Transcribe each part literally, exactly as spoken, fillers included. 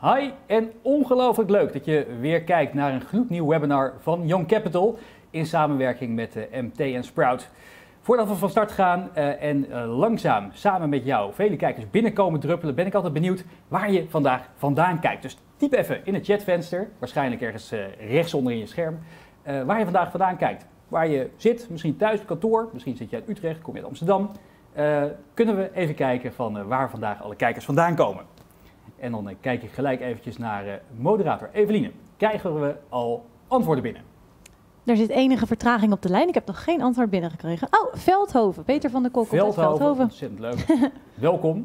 Hi en ongelooflijk leuk dat je weer kijkt naar een gloednieuw webinar van Young Capital in samenwerking met de M T en Sprout. Voordat we van start gaan uh, en uh, langzaam samen met jou vele kijkers binnenkomen druppelen, ben ik altijd benieuwd waar je vandaag vandaan kijkt. Dus typ even in het chatvenster, waarschijnlijk ergens uh, rechtsonder in je scherm, uh, waar je vandaag vandaan kijkt. Waar je zit, misschien thuis op kantoor, misschien zit je uit Utrecht, kom je uit Amsterdam. Uh, kunnen we even kijken van uh, waar vandaag alle kijkers vandaan komen. En dan uh, kijk ik gelijk eventjes naar uh, moderator Eveline. Krijgen we al antwoorden binnen? Er zit enige vertraging op de lijn. Ik heb nog geen antwoord binnengekregen. Oh, Veldhoven. Peter van der Kok. Veldhoven, Veldhoven. Ontzettend leuk. Welkom.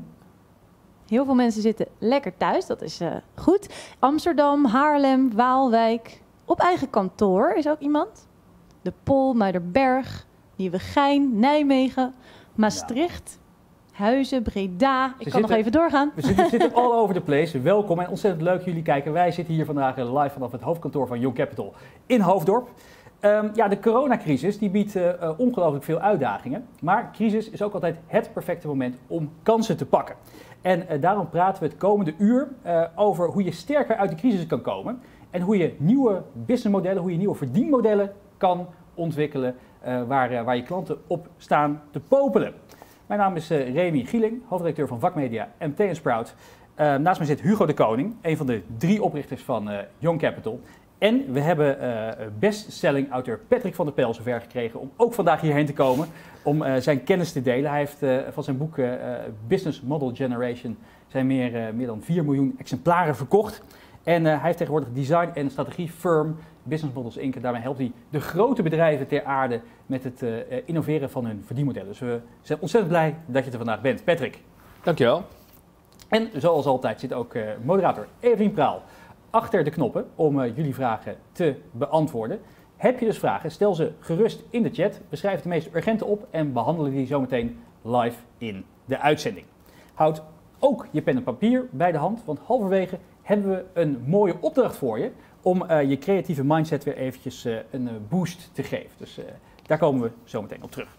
Heel veel mensen zitten lekker thuis. Dat is uh, goed. Amsterdam, Haarlem, Waalwijk. Op eigen kantoor is ook iemand. De Pol, Muiderberg, Nieuwegein, Nijmegen, Maastricht, ja. Huizen, Breda. Ik Ze kan zitten, nog even doorgaan. We zitten, zitten all over the place. Welkom en ontzettend leuk jullie kijken. Wij zitten hier vandaag live vanaf het hoofdkantoor van Young Capital in Hoofddorp. Um, ja, de coronacrisis die biedt uh, ongelooflijk veel uitdagingen. Maar crisis is ook altijd het perfecte moment om kansen te pakken. En uh, daarom praten we het komende uur uh, over hoe je sterker uit de crisis kan komen. En hoe je nieuwe businessmodellen, hoe je nieuwe verdienmodellen kan ontwikkelen uh, waar, uh, waar je klanten op staan te popelen. Mijn naam is uh, Remy Gieling, hoofdredacteur van vakmedia M T en Sprout. Uh, naast mij zit Hugo de Koning, een van de drie oprichters van uh, Young Capital. En we hebben uh, bestselling auteur Patrick van der Pijl zover gekregen om ook vandaag hierheen te komen om uh, zijn kennis te delen. Hij heeft uh, van zijn boek uh, Business Model Generation zijn meer, uh, meer dan vier miljoen exemplaren verkocht. En uh, hij heeft tegenwoordig design- en strategiefirm Business Models Incorporated. Daarmee helpt hij de grote bedrijven ter aarde met het uh, innoveren van hun verdienmodellen. Dus we zijn ontzettend blij dat je er vandaag bent. Patrick. Dankjewel. En zoals altijd zit ook uh, moderator Evelien Praal achter de knoppen om uh, jullie vragen te beantwoorden. Heb je dus vragen, stel ze gerust in de chat. We schrijven de meest urgente op en behandelen die zometeen live in de uitzending. Houd ook je pen en papier bij de hand, want halverwege hebben we een mooie opdracht voor je om uh, je creatieve mindset weer eventjes uh, een uh, boost te geven. Dus uh, daar komen we zo meteen op terug.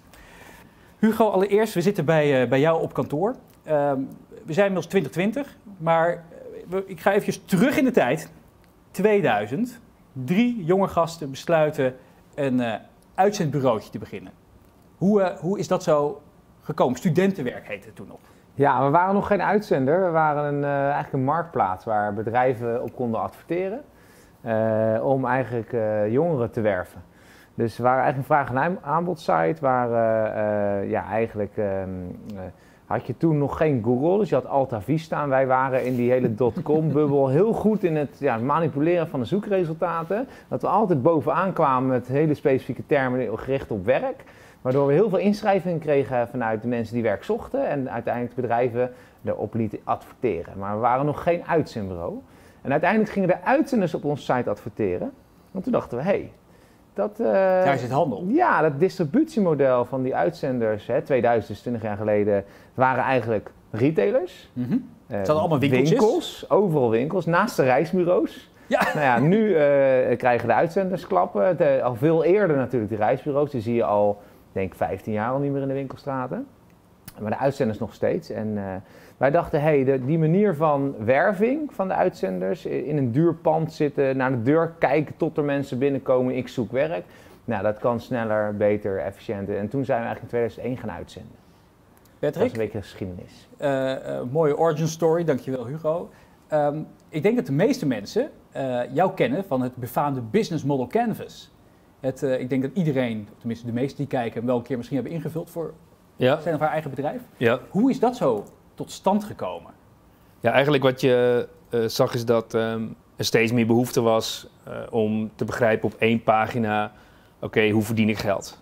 Hugo, allereerst, we zitten bij, uh, bij jou op kantoor. Uh, we zijn inmiddels twintig twintig, maar uh, ik ga eventjes terug in de tijd. tweeduizend. Drie jonge gasten besluiten een uh, uitzendbureautje te beginnen. Hoe, uh, hoe is dat zo gekomen? Studentenwerk heette het toen nog. Ja, we waren nog geen uitzender. We waren een, uh, eigenlijk een marktplaats waar bedrijven op konden adverteren. Uh, om eigenlijk uh, jongeren te werven. Dus we waren eigenlijk een vraag- en aanbodsite waar uh, uh, ja, eigenlijk uh, uh, had je toen nog geen Google, dus je had Alta Vista en wij waren in die hele dotcom-bubbel heel goed in het ja, manipuleren van de zoekresultaten. Dat we altijd bovenaan kwamen met hele specifieke termen gericht op werk. Waardoor we heel veel inschrijvingen kregen vanuit de mensen die werk zochten en uiteindelijk de bedrijven erop lieten adverteren. Maar we waren nog geen uitzendbureau. En uiteindelijk gingen de uitzenders op onze site adverteren. Want toen dachten we, hé, hey, dat... Uh, Daar zit handel. Ja, dat distributiemodel van die uitzenders, hè, tweeduizend, dus twintig jaar geleden, waren eigenlijk retailers. Mm-hmm. Uh, Het hadden allemaal winkeltjes. Winkels, overal winkels, naast de reisbureaus. Ja. Nou ja, nu uh, krijgen de uitzenders klappen. De, al veel eerder natuurlijk de reisbureaus, die zie je al, denk ik, vijftien jaar al niet meer in de winkelstraten. Maar de uitzenders nog steeds. En uh, wij dachten, hé, hey, die manier van werving van de uitzenders, in een duur pand zitten, naar de deur kijken tot er mensen binnenkomen, ik zoek werk. Nou, dat kan sneller, beter, efficiënter. En toen zijn we eigenlijk in tweeduizend één gaan uitzenden. Patrick? Dat is een beetje geschiedenis. Uh, uh, mooie origin story, dankjewel Hugo. Um, ik denk dat de meeste mensen uh, jou kennen van het befaamde Business Model Canvas. Het, uh, ik denk dat iedereen, tenminste de meesten die kijken, hem wel een keer misschien hebben ingevuld voor ja. zijn of haar eigen bedrijf. Ja. Hoe is dat zo tot stand gekomen? Ja, eigenlijk wat je uh, zag is dat um, er steeds meer behoefte was uh, om te begrijpen op één pagina, oké, okay, hoe verdien ik geld?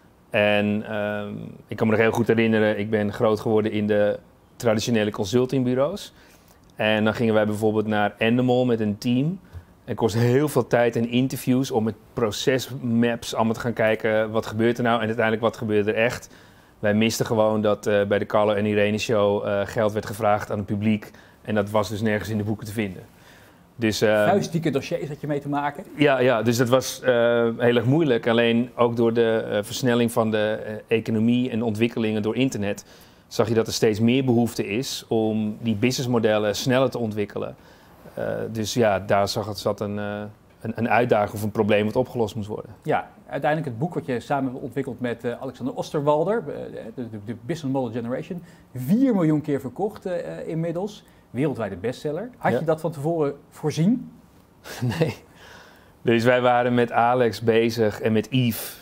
En um, ik kan me nog heel goed herinneren, ik ben groot geworden in de traditionele consultingbureaus. En dan gingen wij bijvoorbeeld naar Endemol met een team. Het kost heel veel tijd en interviews om met procesmaps allemaal te gaan kijken, wat gebeurt er nou en uiteindelijk wat gebeurt er echt. Wij misten gewoon dat uh, bij de Carlo en Irene show uh, geld werd gevraagd aan het publiek. En dat was dus nergens in de boeken te vinden. Dus, uh, Vuistdikke dossiers had je mee te maken? Ja, ja dus dat was uh, heel erg moeilijk. Alleen ook door de uh, versnelling van de uh, economie en ontwikkelingen door internet zag je dat er steeds meer behoefte is om die businessmodellen sneller te ontwikkelen. Uh, dus ja, daar zag het, zat een, uh, een, een uitdaging of een probleem wat opgelost moest worden. Ja, uiteindelijk het boek wat je samen hebt ontwikkeld met uh, Alexander Osterwalder, uh, de, de, de Business Model Generation, vier miljoen keer verkocht uh, inmiddels, wereldwijde bestseller. Had ja. je dat van tevoren voorzien? Nee. Dus wij waren met Alex bezig en met Yves.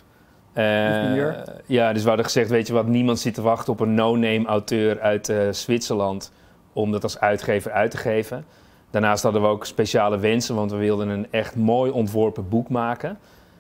Uh, ja, dus we hadden gezegd, weet je wat, niemand zit te wachten op een no-name auteur uit uh, Zwitserland om dat als uitgever uit te geven. Daarnaast hadden we ook speciale wensen, want we wilden een echt mooi ontworpen boek maken.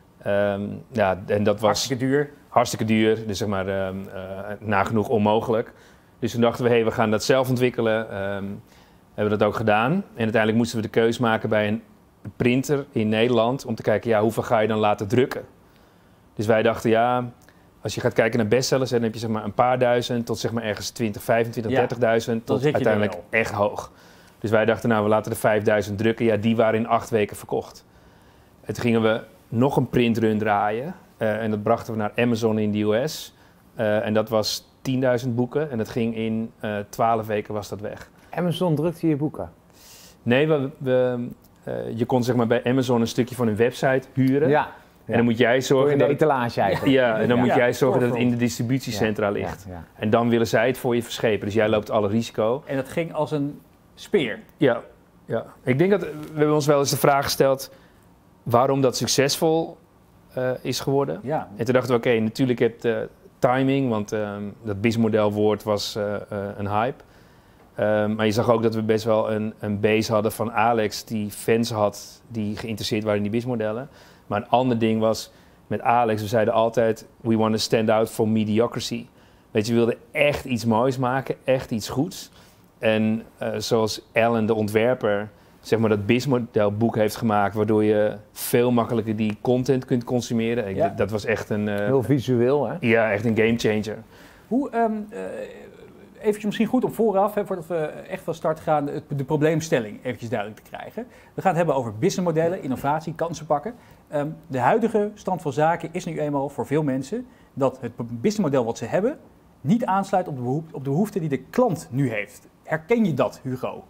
Um, ja, en dat was hartstikke duur. Hartstikke duur, dus zeg maar um, uh, nagenoeg onmogelijk. Dus toen dachten we, hey, we gaan dat zelf ontwikkelen. Um, hebben we dat ook gedaan. En uiteindelijk moesten we de keus maken bij een printer in Nederland om te kijken, ja, hoeveel ga je dan laten drukken? Dus wij dachten, ja, als je gaat kijken naar bestsellers, dan heb je zeg maar een paar duizend tot zeg maar ergens twintig, vijfentwintig, ja, dertigduizend tot uiteindelijk echt hoog. Dus wij dachten, nou, we laten de vijfduizend drukken. Ja, die waren in acht weken verkocht. En toen gingen we nog een printrun draaien. Uh, en dat brachten we naar Amazon in de U S. Uh, en dat was tienduizend boeken. En dat ging in uh, twaalf weken was dat weg. Amazon drukte je boeken? Nee, we, we, uh, je kon zeg maar bij Amazon een stukje van hun website huren. Ja. En dan moet jij zorgen in de dat... etalage eigenlijk. Ja, en dan ja. moet jij Ja, zorgen dat het in de voorgrond. distributiecentra Ja, ligt. ja, ja. En dan willen zij het voor je verschepen. Dus jij loopt alle risico. En dat ging als een speer. Ja, ja. Ik denk dat we hebben ons wel eens de vraag gesteld waarom dat succesvol uh, is geworden. Ja. En toen dachten we, oké, okay, natuurlijk heb je timing, want um, dat B I S-modelwoord was uh, uh, een hype. Um, maar je zag ook dat we best wel een, een base hadden van Alex die fans had die geïnteresseerd waren in die B I S-modellen. Maar een ander ding was met Alex, we zeiden altijd, we want to stand out from mediocrity. Weet je, we wilden echt iets moois maken, echt iets goeds. En uh, zoals Alan, de ontwerper, zeg maar dat B I S-modelboek heeft gemaakt, waardoor je veel makkelijker die content kunt consumeren. Ik, Ja. Dat was echt een... Uh, Heel visueel, hè? Ja, echt een gamechanger. Hoe, um, uh, eventjes misschien goed op vooraf, hè, voordat we echt van start gaan, de, de probleemstelling eventjes duidelijk te krijgen. We gaan het hebben over businessmodellen, innovatie, kansen pakken. Um, de huidige stand van zaken is nu eenmaal voor veel mensen dat het businessmodel wat ze hebben niet aansluit op de behoefte, op de behoefte die de klant nu heeft. Herken je dat, Hugo?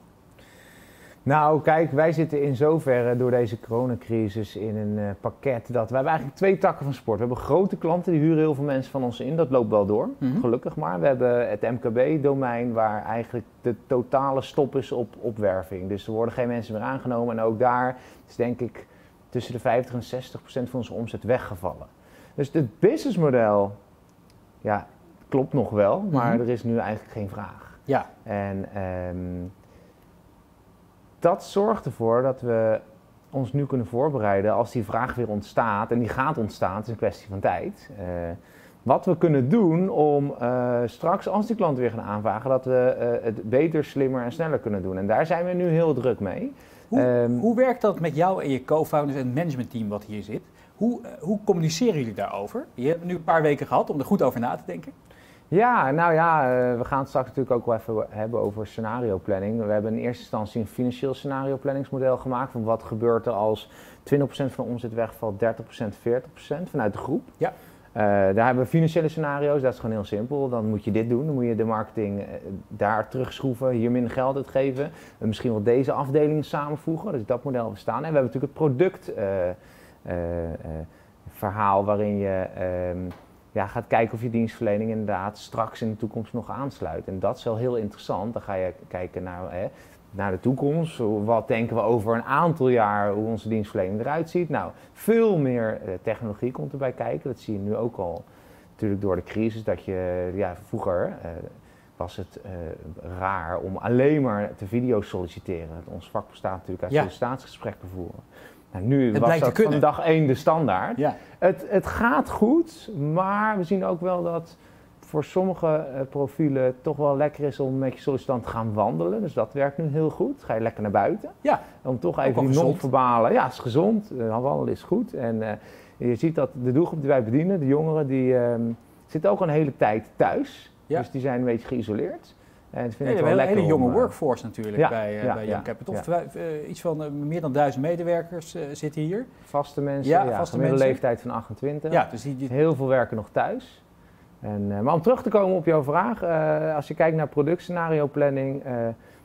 Nou, kijk, wij zitten in zoverre door deze coronacrisis in een uh, pakket dat... We hebben eigenlijk twee takken van sport. We hebben grote klanten, die huren heel veel mensen van ons in. Dat loopt wel door, Mm-hmm. gelukkig maar. We hebben het M K B-domein waar eigenlijk de totale stop is op opwerving. Dus er worden geen mensen meer aangenomen. En ook daar is denk ik tussen de vijftig en zestig procent van onze omzet weggevallen. Dus het businessmodel, ja, klopt nog wel, maar Mm-hmm. er is nu eigenlijk geen vraag. Ja. En... Um, dat zorgt ervoor dat we ons nu kunnen voorbereiden als die vraag weer ontstaat. En die gaat ontstaan, het is een kwestie van tijd. Uh, wat we kunnen doen om uh, straks, als die klanten weer gaan aanvragen, dat we uh, het beter, slimmer en sneller kunnen doen. En daar zijn we nu heel druk mee. Hoe, Um, hoe werkt dat met jou en je co-founders en het managementteam wat hier zit? Hoe, uh, hoe communiceren jullie daarover? Je hebt nu een paar weken gehad om er goed over na te denken. Ja, nou ja, uh, we gaan het straks natuurlijk ook wel even hebben over scenario planning. We hebben in eerste instantie een financieel scenario planningsmodel gemaakt van wat gebeurt er als twintig procent van de omzet wegvalt, dertig procent, veertig procent vanuit de groep. Ja. Uh, daar hebben we financiële scenario's, dat is gewoon heel simpel. Dan moet je dit doen, dan moet je de marketing uh, daar terugschroeven, hier minder geld uitgeven. Uh, misschien wel deze afdelingen samenvoegen, dus dat model bestaan. En we hebben natuurlijk het product uh, uh, uh, verhaal waarin je... Um, Ja, gaat kijken of je dienstverlening inderdaad straks in de toekomst nog aansluit. En dat is wel heel interessant. Dan ga je kijken naar, hè, naar de toekomst. Wat denken we over een aantal jaar, hoe onze dienstverlening eruit ziet. Nou, veel meer uh, technologie komt erbij kijken. Dat zie je nu ook al natuurlijk door de crisis. Dat je, ja, vroeger uh, was het uh, raar om alleen maar te video solliciteren. Ons vak bestaat natuurlijk uit Ja. sollicitatiegesprekken voeren. Nou, nu Het was blijkt te dat kunnen. van dag één de standaard. Ja. Het, het gaat goed, maar we zien ook wel dat voor sommige uh, profielen toch wel lekker is om met je sollicitant te gaan wandelen. Dus dat werkt nu heel goed. Ga je lekker naar buiten. Ja. Om toch Ook even wel die gezond. non-verbale... Ja, het is gezond. Uh, wandelen is goed. En uh, je ziet dat de doelgroep die wij bedienen, de jongeren, die uh, zitten ook al een hele tijd thuis. Ja. Dus die zijn een beetje geïsoleerd. En het Nee, vind we ik hebben wel een hele, lekker hele jonge om, uh, workforce natuurlijk ja, bij, uh, ja, bij ja, Young Capital. ja. Terwijl, uh, iets van uh, meer dan duizend medewerkers uh, zitten hier. vaste mensen, Ja, ja, vaste gemiddelde mensen. leeftijd van achtentwintig. Ja, dus die, die- Heel veel werken nog thuis. En, uh, maar om terug te komen op jouw vraag, uh, als je kijkt naar productscenario planning, uh,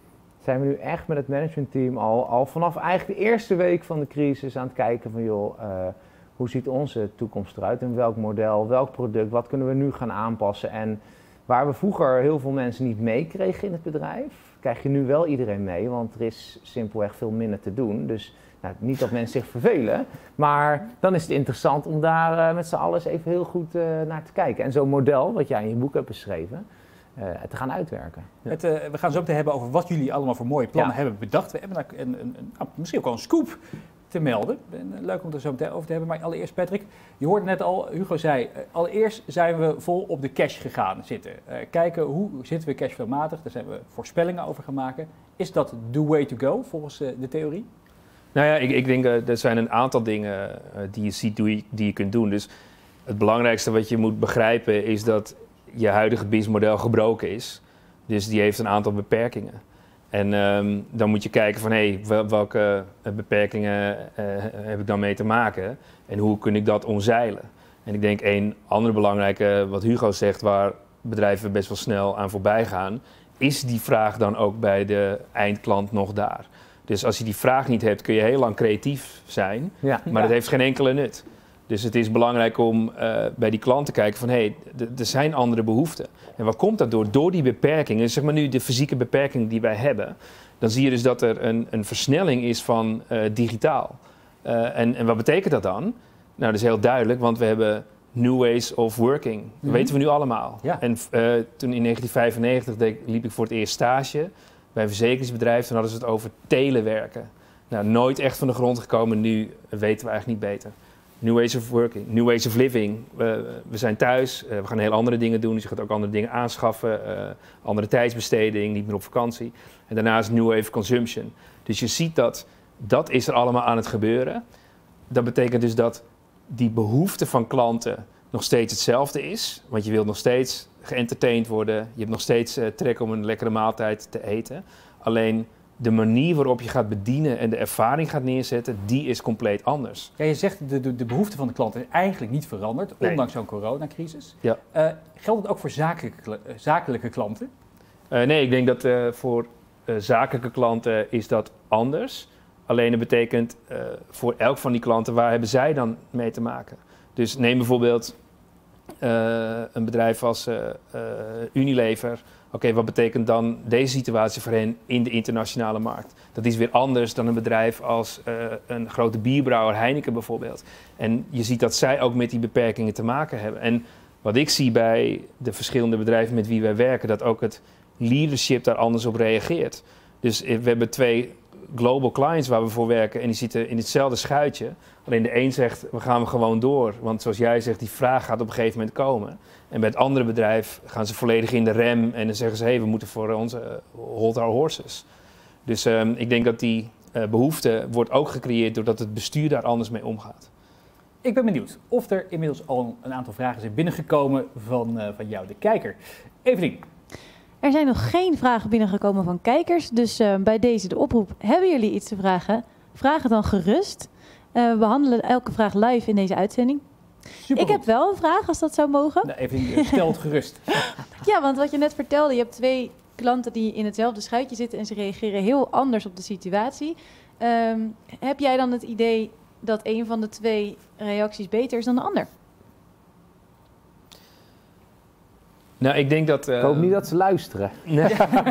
zijn we nu echt met het managementteam al, al vanaf eigenlijk de eerste week van de crisis aan het kijken van joh, uh, hoe ziet onze toekomst eruit? In welk model, welk product, wat kunnen we nu gaan aanpassen? En waar we vroeger heel veel mensen niet meekregen in het bedrijf, krijg je nu wel iedereen mee, want er is simpelweg veel minder te doen. Dus nou, niet dat mensen zich vervelen, maar dan is het interessant om daar uh, met z'n allen eens even heel goed uh, naar te kijken. En zo'n model, wat jij in je boek hebt beschreven, uh, te gaan uitwerken. Ja. Het, uh, we gaan zo meteen hebben over wat jullie allemaal voor mooie plannen ja. hebben bedacht. We hebben daar een, een, een, nou, misschien ook wel een scoop te melden. Leuk om het er zo meteen over te hebben. Maar allereerst Patrick, je hoorde net al, Hugo zei, uh, allereerst zijn we vol op de cash gegaan zitten. Uh, kijken hoe zitten we cashflowmatig, daar zijn we voorspellingen over gaan maken. Is dat the way to go volgens uh, de theorie? Nou ja, ik, ik denk uh, er zijn een aantal dingen uh, die je ziet die je, die je kunt doen. Dus het belangrijkste wat je moet begrijpen is dat je huidige businessmodel gebroken is. Dus die heeft een aantal beperkingen. En um, dan moet je kijken van hé, hey, welke beperkingen uh, heb ik dan mee te maken en hoe kun ik dat omzeilen. En ik denk een andere belangrijke, wat Hugo zegt, waar bedrijven best wel snel aan voorbij gaan, is die vraag dan ook bij de eindklant nog daar. Dus als je die vraag niet hebt, kun je heel lang creatief zijn, ja. maar ja. dat heeft geen enkele nut. Dus het is belangrijk om uh, bij die klant te kijken van hé, hey, d- er zijn andere behoeften. En waar komt dat door? Door die beperkingen, zeg maar nu de fysieke beperking die wij hebben, dan zie je dus dat er een, een versnelling is van uh, digitaal. Uh, en, en wat betekent dat dan? Nou, dat is heel duidelijk, want we hebben new ways of working. Dat mm-hmm. weten we nu allemaal. Ja. En uh, toen in negentien vijfennegentig deed, liep ik voor het eerst stage bij een verzekeringsbedrijf. Toen hadden ze het over telewerken. Nou, nooit echt van de grond gekomen. Nu weten we eigenlijk niet beter. New ways of working, new ways of living. We, we zijn thuis, uh, we gaan heel andere dingen doen. Dus je gaat ook andere dingen aanschaffen. Uh, andere tijdsbesteding, niet meer op vakantie. En daarnaast new wave of consumption. Dus je ziet dat, dat is er allemaal aan het gebeuren. Dat betekent dus dat die behoefte van klanten nog steeds hetzelfde is. Want je wilt nog steeds geëntertained worden. Je hebt nog steeds uh, trek om een lekkere maaltijd te eten. Alleen de manier waarop je gaat bedienen en de ervaring gaat neerzetten, die is compleet anders. Ja, je zegt de, de, de behoefte van de klant is eigenlijk niet veranderd, nee. ondanks zo'n coronacrisis. Ja. Uh, geldt het ook voor zakelijke, uh, zakelijke klanten? Uh, nee, ik denk dat uh, voor uh, zakelijke klanten is dat anders. Alleen dat betekent uh, voor elk van die klanten, waar hebben zij dan mee te maken? Dus neem bijvoorbeeld uh, een bedrijf als uh, uh, Unilever. Oké, okay, wat betekent dan deze situatie voor hen in de internationale markt? Dat is weer anders dan een bedrijf als uh, een grote bierbrouwer, Heineken bijvoorbeeld. En je ziet dat zij ook met die beperkingen te maken hebben. En wat ik zie bij de verschillende bedrijven met wie wij werken, dat ook het leadership daar anders op reageert. Dus we hebben twee global clients waar we voor werken en die zitten in hetzelfde schuitje. Alleen de een zegt, we gaan gewoon door. Want zoals jij zegt, die vraag gaat op een gegeven moment komen. En bij het andere bedrijf gaan ze volledig in de rem en dan zeggen ze, hé, hey, we moeten voor onze uh, hold our horses. Dus um, ik denk dat die uh, behoefte wordt ook gecreëerd doordat het bestuur daar anders mee omgaat. Ik ben benieuwd of er inmiddels al een aantal vragen zijn binnengekomen van, uh, van jou, de kijker. Evelien. Er zijn nog geen vragen binnengekomen van kijkers, dus uh, bij deze de oproep. Hebben jullie iets te vragen? Vraag het dan gerust. Uh, we behandelen elke vraag live in deze uitzending. Supergoed. Ik heb wel een vraag, als dat zou mogen. Nou, even stel het gerust. Ja, want wat je net vertelde, je hebt twee klanten die in hetzelfde schuitje zitten en ze reageren heel anders op de situatie. Um, heb jij dan het idee dat een van de twee reacties beter is dan de ander? Nou, ik denk dat... Uh, ik hoop niet dat ze luisteren. Nee.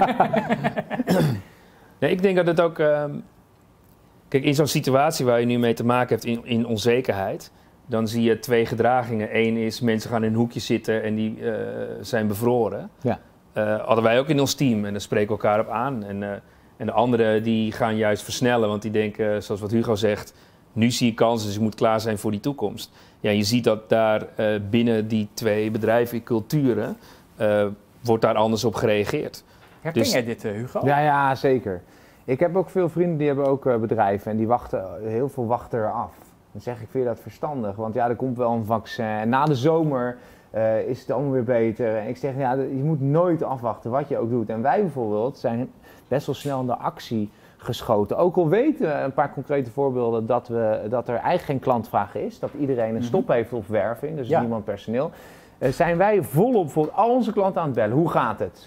nee, ik denk dat het ook... Uh, kijk, in zo'n situatie waar je nu mee te maken hebt in, in onzekerheid, dan zie je twee gedragingen. Eén is, mensen gaan in een hoekje zitten en die uh, zijn bevroren. Ja. Uh, hadden wij ook in ons team en dan spreken we elkaar op aan. En, uh, en de anderen die gaan juist versnellen, want die denken, zoals wat Hugo zegt, nu zie ik kansen, dus ik moet klaar zijn voor die toekomst. Ja, je ziet dat daar uh, binnen die twee bedrijven, culturen, uh, wordt daar anders op gereageerd. Herken dus, jij dit, uh, Hugo? Ja, ja, zeker. Ik heb ook veel vrienden die hebben ook uh, bedrijven en die wachten, heel veel wachten eraf. Dan zeg ik, vind je dat verstandig? Want ja, er komt wel een vaccin en na de zomer uh, is het allemaal weer beter. En ik zeg, ja, je moet nooit afwachten wat je ook doet. En wij bijvoorbeeld zijn best wel snel in de actie geschoten. Ook al weten we, een paar concrete voorbeelden, dat, we, dat er eigenlijk geen klantvraag is. Dat iedereen een stop heeft op werving, dus ja. niemand personeel. Uh, zijn wij volop voor al onze klanten aan het bellen. Hoe gaat het?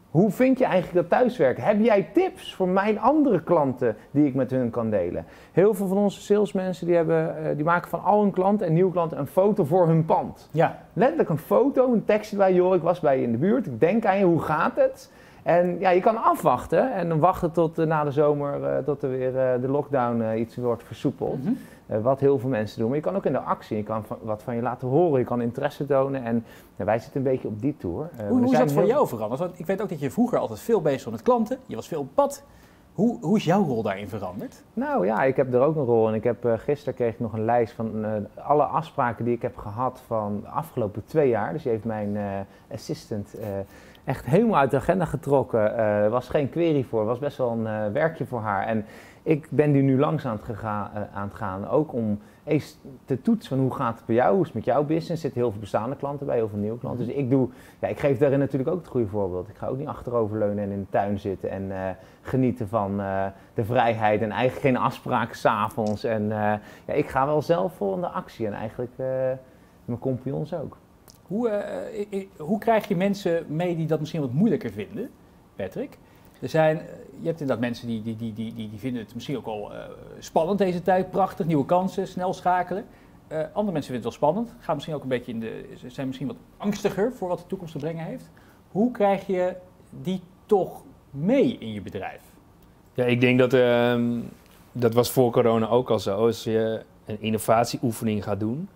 Hoe vind je eigenlijk dat thuiswerken? Heb jij tips voor mijn andere klanten die ik met hun kan delen? Heel veel van onze salesmensen die, hebben, uh, die maken van al hun klanten en nieuwe klanten een foto voor hun pand. Ja. Letterlijk een foto, een tekst erbij. Joh, ik was bij je in de buurt, ik denk aan je, hoe gaat het? En ja, je kan afwachten en dan wachten tot uh, na de zomer, uh, tot er weer uh, de lockdown uh, iets wordt versoepeld. Mm-hmm. Uh, wat heel veel mensen doen. Maar je kan ook in de actie, je kan van, wat van je laten horen, je kan interesse tonen. En uh, wij zitten een beetje op die tour. Uh, hoe hoe is dat voor heel... jou veranderd? Want ik weet ook dat je vroeger altijd veel bezig was met klanten. Je was veel op pad. Hoe, hoe is jouw rol daarin veranderd? Nou ja, ik heb er ook een rol. En ik heb, uh, gisteren kreeg ik nog een lijst van uh, alle afspraken die ik heb gehad van de afgelopen twee jaar. Dus die heeft mijn uh, assistant uh, echt helemaal uit de agenda getrokken. Er uh, was geen query voor, was best wel een uh, werkje voor haar. En ik ben die nu langs aan het, gega- uh, aan het gaan, ook om eens te toetsen van hoe gaat het bij jou, hoe is het met jouw business. Er zitten heel veel bestaande klanten bij, heel veel nieuwe klanten. Dus ik doe, ja, ik geef daarin natuurlijk ook het goede voorbeeld. Ik ga ook niet achteroverleunen en in de tuin zitten en uh, genieten van uh, de vrijheid en eigenlijk geen afspraken 's avonds. En uh, ja, ik ga wel zelf vol in de actie en eigenlijk uh, mijn compagnons ook. Hoe, uh, hoe krijg je mensen mee die dat misschien wat moeilijker vinden, Patrick? Er zijn, je hebt inderdaad mensen die, die, die, die, die vinden het misschien ook al uh, spannend deze tijd, prachtig, nieuwe kansen, snel schakelen. Uh, andere mensen vinden het wel spannend, gaan misschien ook een beetje in de, zijn misschien wat angstiger voor wat de toekomst te brengen heeft. Hoe krijg je die toch mee in je bedrijf? Ja, ik denk dat, uh, dat was voor corona ook al zo. Als je een innovatieoefening gaat doen,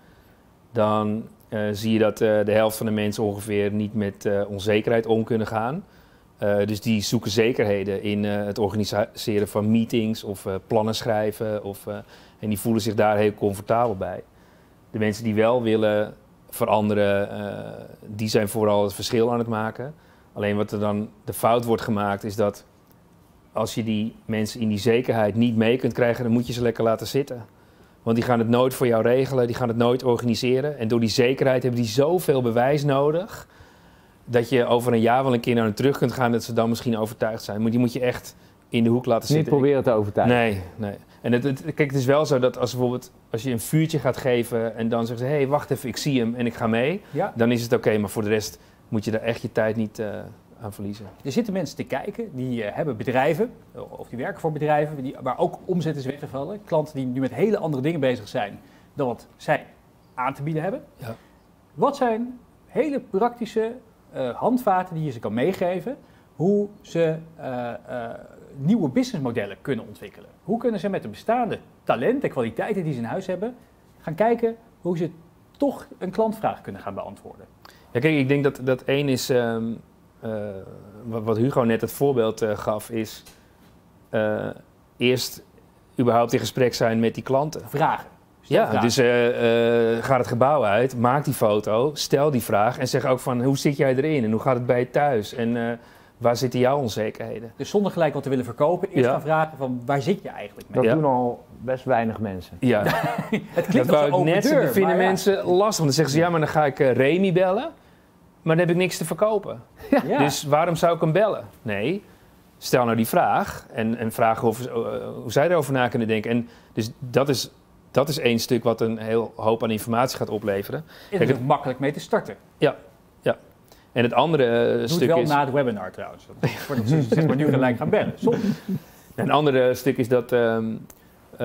dan uh, zie je dat uh, de helft van de mensen ongeveer niet met uh, onzekerheid om kunnen gaan. Uh, dus die zoeken zekerheden in uh, het organiseren van meetings of uh, plannen schrijven. Of, uh, en die voelen zich daar heel comfortabel bij. De mensen die wel willen veranderen, uh, die zijn vooral het verschil aan het maken. Alleen wat er dan de fout wordt gemaakt is dat als je die mensen in die zekerheid niet mee kunt krijgen, dan moet je ze lekker laten zitten. Want die gaan het nooit voor jou regelen, die gaan het nooit organiseren. En door die zekerheid hebben die zoveel bewijs nodig dat je over een jaar wel een keer naar hen terug kunt gaan dat ze dan misschien overtuigd zijn. Maar die moet je echt in de hoek laten Niet zitten. Niet proberen te overtuigen. Nee, nee. En het, het, kijk, het is wel zo dat als bijvoorbeeld als je een vuurtje gaat geven en dan zeggen ze, hé, hey, wacht even, ik zie hem en ik ga mee. Ja. Dan is het oké, okay, maar voor de rest moet je daar echt je tijd niet uh, aan verliezen. Er zitten mensen te kijken, die uh, hebben bedrijven, of die werken voor bedrijven, die, waar ook omzet is weggevallen. Klanten die nu met hele andere dingen bezig zijn dan wat zij aan te bieden hebben. Ja. Wat zijn hele praktische uh, handvaten die je ze kan meegeven, hoe ze uh, uh, nieuwe businessmodellen kunnen ontwikkelen? Hoe kunnen ze met de bestaande talenten en kwaliteiten die ze in huis hebben, gaan kijken hoe ze toch een klantvraag kunnen gaan beantwoorden? Ja, kijk, ik denk dat, dat één is, um, uh, wat Hugo net het voorbeeld uh, gaf, is uh, eerst überhaupt in gesprek zijn met die klanten. Vragen. Ja, vragen. Dus uh, uh, ga het gebouw uit, maak die foto, stel die vraag en zeg ook van hoe zit jij erin en hoe gaat het bij je thuis en uh, waar zitten jouw onzekerheden? Dus zonder gelijk wat te willen verkopen, eerst ja. gaan vragen van waar zit je eigenlijk mee? Dat ja. doen al best weinig mensen. Ja, het klinkt dat wou ik net, deur, dat vinden ja. mensen lastig, want dan zeggen ze ja, maar dan ga ik uh, Remy bellen, maar dan heb ik niks te verkopen. Ja. Ja. Dus waarom zou ik hem bellen? Nee, stel nou die vraag en, en vraag of, uh, hoe zij erover na kunnen denken. En dus dat is, dat is één stuk wat een heel hoop aan informatie gaat opleveren. Het is ook makkelijk mee te starten. Ja, ja. En het andere uh, Doe stuk het wel is... na het webinar trouwens. Voordat ze zeg maar nu gelijk gaan bellen. Soms. Een andere stuk is dat um, uh,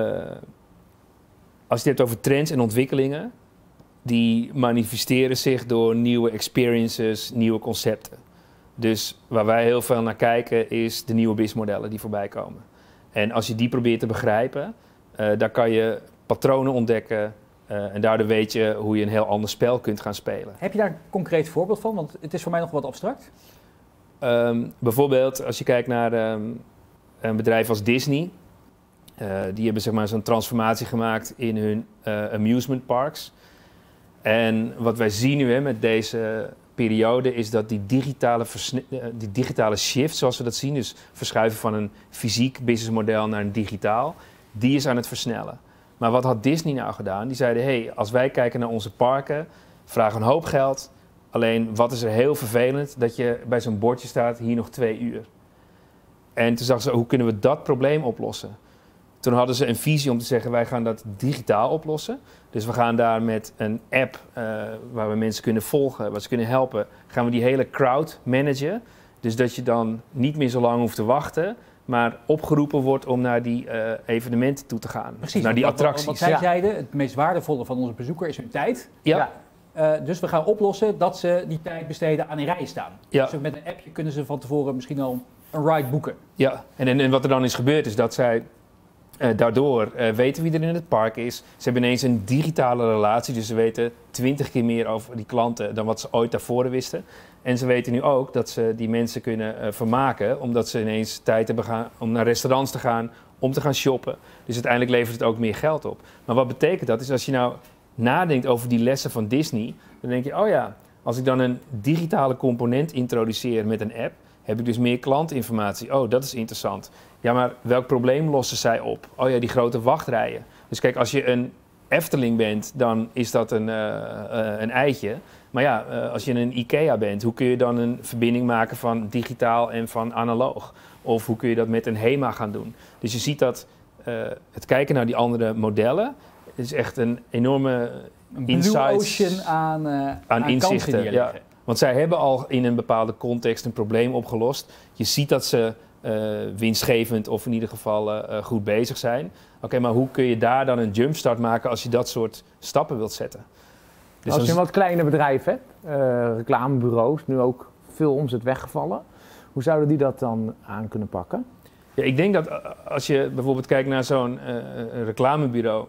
als je het hebt over trends en ontwikkelingen, die manifesteren zich door nieuwe experiences, nieuwe concepten. Dus waar wij heel veel naar kijken is de nieuwe businessmodellen die voorbij komen. En als je die probeert te begrijpen, uh, daar kan je patronen ontdekken. Uh, en daardoor weet je hoe je een heel ander spel kunt gaan spelen. Heb je daar een concreet voorbeeld van? Want het is voor mij nog wat abstract. Um, bijvoorbeeld als je kijkt naar um, een bedrijf als Disney. Uh, die hebben zeg maar zo'n transformatie gemaakt in hun uh, amusement parks. En wat wij zien nu hè, met deze periode is dat die digitale, versne- uh, die digitale shift, zoals we dat zien, dus verschuiven van een fysiek businessmodel naar een digitaal, die is aan het versnellen. Maar wat had Disney nou gedaan? Die zeiden, hé, hey, als wij kijken naar onze parken, vragen een hoop geld. Alleen, wat is er heel vervelend? Dat je bij zo'n bordje staat, hier nog twee uur. En toen dachten ze, hoe kunnen we dat probleem oplossen? Toen hadden ze een visie om te zeggen, wij gaan dat digitaal oplossen. Dus we gaan daar met een app uh, waar we mensen kunnen volgen, waar ze kunnen helpen, gaan we die hele crowd managen. Dus dat je dan niet meer zo lang hoeft te wachten, maar opgeroepen wordt om naar die uh, evenementen toe te gaan. Precies, naar die wat, attracties. Wat, wat zij Ja. zeiden, het meest waardevolle van onze bezoeker is hun tijd. Ja, Ja. Uh, dus we gaan oplossen dat ze die tijd besteden aan in rijen staan. Ja. Dus met een appje kunnen ze van tevoren misschien al een ride boeken. ja. En, en, en wat er dan is gebeurd is dat zij uh, daardoor uh, weten wie er in het park is. Ze hebben ineens een digitale relatie, dus ze weten twintig keer meer over die klanten dan wat ze ooit daarvoor wisten. En ze weten nu ook dat ze die mensen kunnen uh, vermaken, omdat ze ineens tijd hebben gaan om naar restaurants te gaan, om te gaan shoppen. Dus uiteindelijk levert het ook meer geld op. Maar wat betekent dat? Is als je nou nadenkt over die lessen van Disney, dan denk je, oh ja, als ik dan een digitale component introduceer met een app, heb ik dus meer klantinformatie. Oh, dat is interessant. Ja, maar welk probleem lossen zij op? Oh ja, die grote wachtrijen. Dus kijk, als je een Efteling bent, dan is dat een, uh, uh, een eitje. Maar ja, uh, als je een IKEA bent, hoe kun je dan een verbinding maken van digitaal en van analoog? Of hoe kun je dat met een HEMA gaan doen? Dus je ziet dat uh, het kijken naar die andere modellen is echt een enorme Een blue insights ocean aan, uh, aan, aan inzichten. kansen die er Ja. liggen. Want zij hebben al in een bepaalde context een probleem opgelost. Je ziet dat ze uh, winstgevend of in ieder geval uh, goed bezig zijn. Oké, okay, maar hoe kun je daar dan een jumpstart maken als je dat soort stappen wilt zetten? Dus Als je dan een wat kleiner bedrijf hebt, uh, reclamebureaus, nu ook veel omzet weggevallen. Hoe zouden die dat dan aan kunnen pakken? Ja, ik denk dat als je bijvoorbeeld kijkt naar zo'n uh, reclamebureau,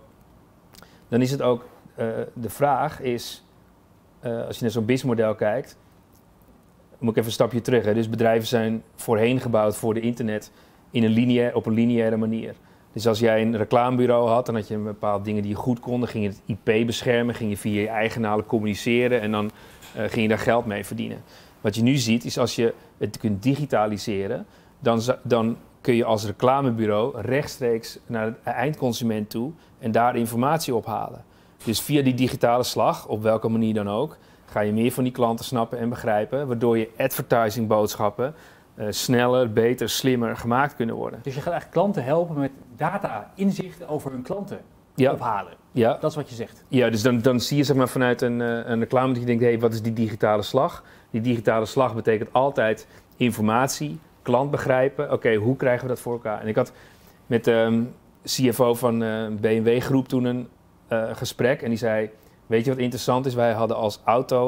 dan is het ook, uh, de vraag is, uh, als je naar zo'n businessmodel kijkt, moet ik even een stapje terug. Hè? Dus bedrijven zijn voorheen gebouwd voor de internet in een lineair, op een lineaire manier. Dus als jij een reclamebureau had, dan had je een bepaalde dingen die je goed kon. Dan ging je het I P beschermen, ging je via je eigenaren communiceren en dan uh, ging je daar geld mee verdienen. Wat je nu ziet is als je het kunt digitaliseren, dan, dan kun je als reclamebureau rechtstreeks naar de eindconsument toe en daar informatie ophalen. Dus via die digitale slag, op welke manier dan ook, ga je meer van die klanten snappen en begrijpen, waardoor je advertising boodschappen uh, sneller, beter, slimmer gemaakt kunnen worden. Dus je gaat eigenlijk klanten helpen met data, inzichten over hun klanten Ja. ophalen. Ja, Dat is wat je zegt. ja dus dan, dan zie je zeg maar, vanuit een, uh, een reclame dat je denkt, hé, hey, wat is die digitale slag? Die digitale slag betekent altijd informatie, klant begrijpen. Oké, okay, hoe krijgen we dat voor elkaar? En ik had met de um, C F O van uh, B M W Groep toen een uh, gesprek en die zei, weet je wat interessant is? Wij hadden als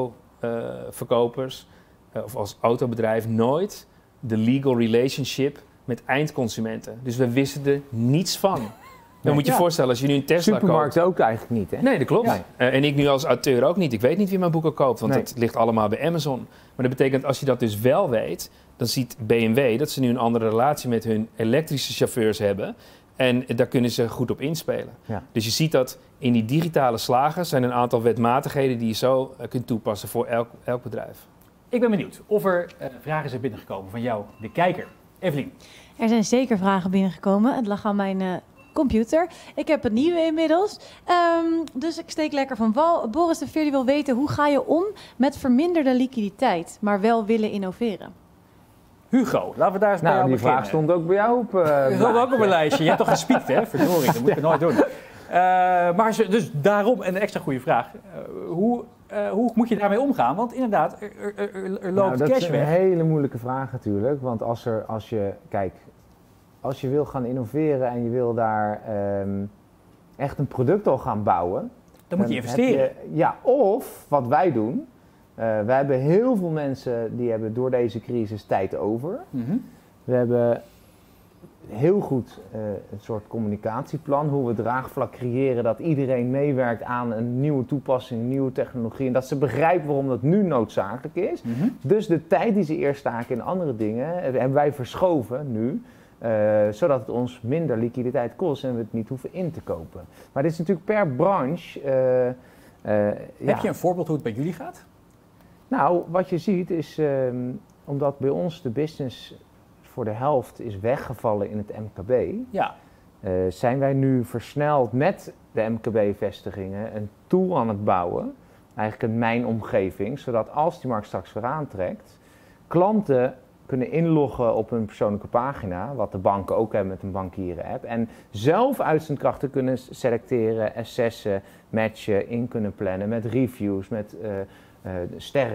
autoverkopers uh, uh, of als autobedrijf nooit de legal relationship met eindconsumenten. Dus we wisten er niets van. Dan Nee, moet je je ja. voorstellen, als je nu een Tesla Supermarkt koopt. ook eigenlijk niet, hè? Nee, dat klopt. Ja. Uh, en ik nu als auteur ook niet. Ik weet niet wie mijn boeken koopt, want Nee. dat ligt allemaal bij Amazon. Maar dat betekent, als je dat dus wel weet, dan ziet B M W dat ze nu een andere relatie met hun elektrische chauffeurs hebben. En daar kunnen ze goed op inspelen. Ja. Dus je ziet dat in die digitale slagen zijn een aantal wetmatigheden die je zo uh, kunt toepassen voor elk, elk bedrijf. Ik ben benieuwd of er uh, vragen zijn binnengekomen van jou, de kijker. Evelien. Er zijn zeker vragen binnengekomen. Het lag aan mijn uh, computer. Ik heb het nieuwe inmiddels. Um, dus ik steek lekker van wal. Boris de Veer die wil weten, hoe ga je om met verminderde liquiditeit, maar wel willen innoveren? Hugo, laten we daar eens bij Nou, jou die beginnen. vraag stond ook bij jou op. Uh, Dat stond ook op mijn lijstje. Je hebt toch gespiekt, hè? Verdorie, dat moet je nooit doen. Uh, maar ze, dus daarom, en een extra goede vraag. Uh, hoe, uh, hoe moet je daarmee omgaan? Want inderdaad, er, er, er, er loopt Nou, dat cash is een weg. hele moeilijke vraag natuurlijk. Want als, er, als je, kijk, als je wil gaan innoveren en je wil daar um, echt een product al gaan bouwen. Dan moet je heb investeren. je- ja, of wat wij doen. Uh, wij hebben heel veel mensen die hebben door deze crisis tijd over. Mhm. We hebben heel goed uh, een soort communicatieplan, hoe we draagvlak creëren dat iedereen meewerkt aan een nieuwe toepassing, een nieuwe technologie en dat ze begrijpen waarom dat nu noodzakelijk is. Mhm. Dus de tijd die ze eerst staken in andere dingen uh, hebben wij verschoven nu, uh, zodat het ons minder liquiditeit kost en we het niet hoeven in te kopen. Maar dit is natuurlijk per branche. Uh, uh, Heb ja. je een voorbeeld hoe het bij jullie gaat? Nou, wat je ziet is, um, omdat bij ons de business voor de helft is weggevallen in het M K B, Ja. uh, zijn wij nu versneld met de M K B-vestigingen een tool aan het bouwen, eigenlijk een mijnomgeving, zodat als die markt straks weer aantrekt, klanten kunnen inloggen op hun persoonlijke pagina, wat de banken ook hebben met een bankieren-app, en zelf uitzendkrachten kunnen selecteren, assessen, matchen, in kunnen plannen met reviews, met uh, uh, sterren.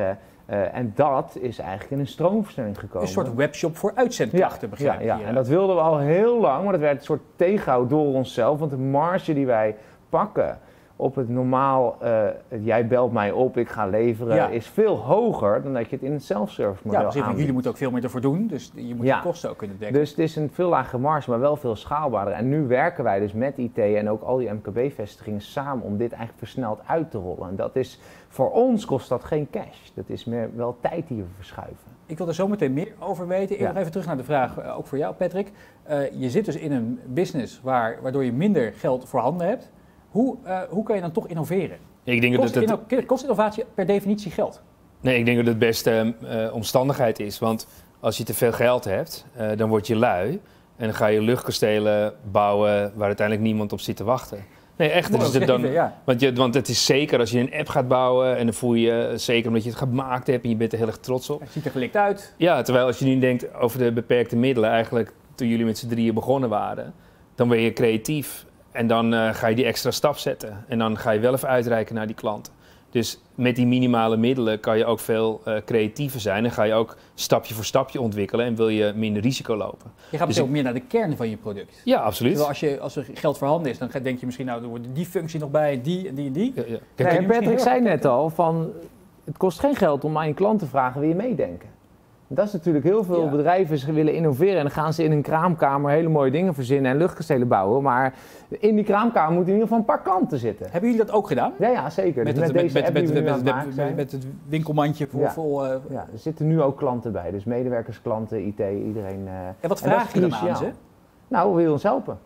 Uh, en dat is eigenlijk in een stroomversnelling gekomen. Een soort webshop voor uitzendkrachten, ja, begrijp ja, je? Ja, en dat wilden we al heel lang, maar dat werd een soort tegenhoud door onszelf. Want de marge die wij pakken op het normaal, uh, jij belt mij op, ik ga leveren, ja. is veel hoger dan dat je het in het self-service model ja, aanbiedt. Jullie moeten ook veel meer ervoor doen, dus je moet ja. de kosten ook kunnen dekken. Dus het is een veel lagere marge, maar wel veel schaalbaarder. En nu werken wij dus met I T en ook al die M K B-vestigingen samen om dit eigenlijk versneld uit te rollen. En dat is, voor ons kost dat geen cash. Dat is meer wel tijd die we verschuiven. Ik wil er zo meteen meer over weten. Ik ja. nog even terug naar de vraag, uh, ook voor jou Patrick. Uh, je zit dus in een business waar, waardoor je minder geld voorhanden hebt. Hoe, uh, hoe kan je dan toch innoveren? Ik denk kost, dat het, inno- kost innovatie per definitie geld? Nee, ik denk dat het de beste uh, omstandigheid is. Want als je te veel geld hebt, uh, dan word je lui. En dan ga je luchtkastelen bouwen waar uiteindelijk niemand op zit te wachten. Nee, echt. Mooi, is het dan, ja. want, je, want het is zeker als je een app gaat bouwen en dan voel je zeker omdat je het gemaakt hebt en je bent er heel erg trots op. Het ziet er gelikt uit. Ja, terwijl als je nu denkt over de beperkte middelen, eigenlijk toen jullie met z'n drieën begonnen waren, dan ben je creatief. En dan uh, ga je die extra stap zetten. En dan ga je wel even uitreiken naar die klanten. Dus met die minimale middelen kan je ook veel uh, creatiever zijn. En ga je ook stapje voor stapje ontwikkelen. En wil je minder risico lopen. Je gaat dus ook ik... meer naar de kern van je product. Ja, absoluut. Terwijl als, je, als er geld voorhanden is, dan denk je misschien... nou, er wordt die functie nog bij, die en die en die. Ja, ja. Kijk, nee, Patrick zei net al, van, het kost geen geld om aan je klant te vragen, wil je meedenken? Dat is natuurlijk heel veel ja. bedrijven willen innoveren en dan gaan ze in een kraamkamer hele mooie dingen verzinnen en luchtkastelen bouwen. Maar in die kraamkamer moeten in ieder geval een paar klanten zitten. Hebben jullie dat ook gedaan? Ja, ja zeker. Met, dus het, met, met, deze met, met, met, met, met, met het winkelmandje voor... Ja. vol. Uh... Ja, er zitten nu ook klanten bij. Dus medewerkers, klanten, I T, iedereen. Uh, en wat vraag je dan aan ze? Nou, wil je ons helpen?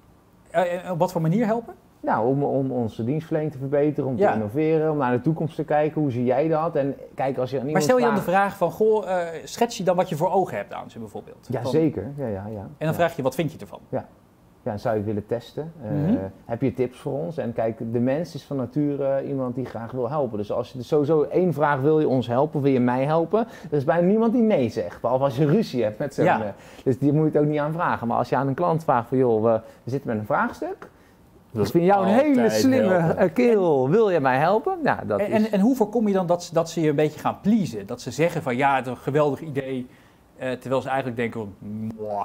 Uh, en op wat voor manier helpen? Nou, om, om onze dienstverlening te verbeteren, om ja. te innoveren, om naar de toekomst te kijken. Hoe zie jij dat? En kijk, als je aan maar stel je vraagt... dan de vraag van, goh, uh, schets je dan wat je voor ogen hebt aan ze bijvoorbeeld? Ja, van... zeker. Ja, ja, ja. En dan ja. vraag je, wat vind je ervan? Ja. Ja, en zou je het willen testen? Uh, mm-hmm. Heb je tips voor ons? En kijk, de mens is van nature iemand die graag wil helpen. Dus als je dus sowieso één vraag, wil je ons helpen of wil je mij helpen? Er is bijna niemand die nee zegt, behalve als je ruzie hebt met zo'n... Ja. Uh, dus die moet je het ook niet aan vragen. Maar als je aan een klant vraagt van, joh, we, we zitten met een vraagstuk... Ik vind jou een hele slimme helpen. kerel. En, wil je mij helpen? Ja, dat en, is... en, en hoe voorkom je dan dat ze, dat ze je een beetje gaan pleasen? Dat ze zeggen van ja, het is een geweldig idee. Uh, terwijl ze eigenlijk denken van...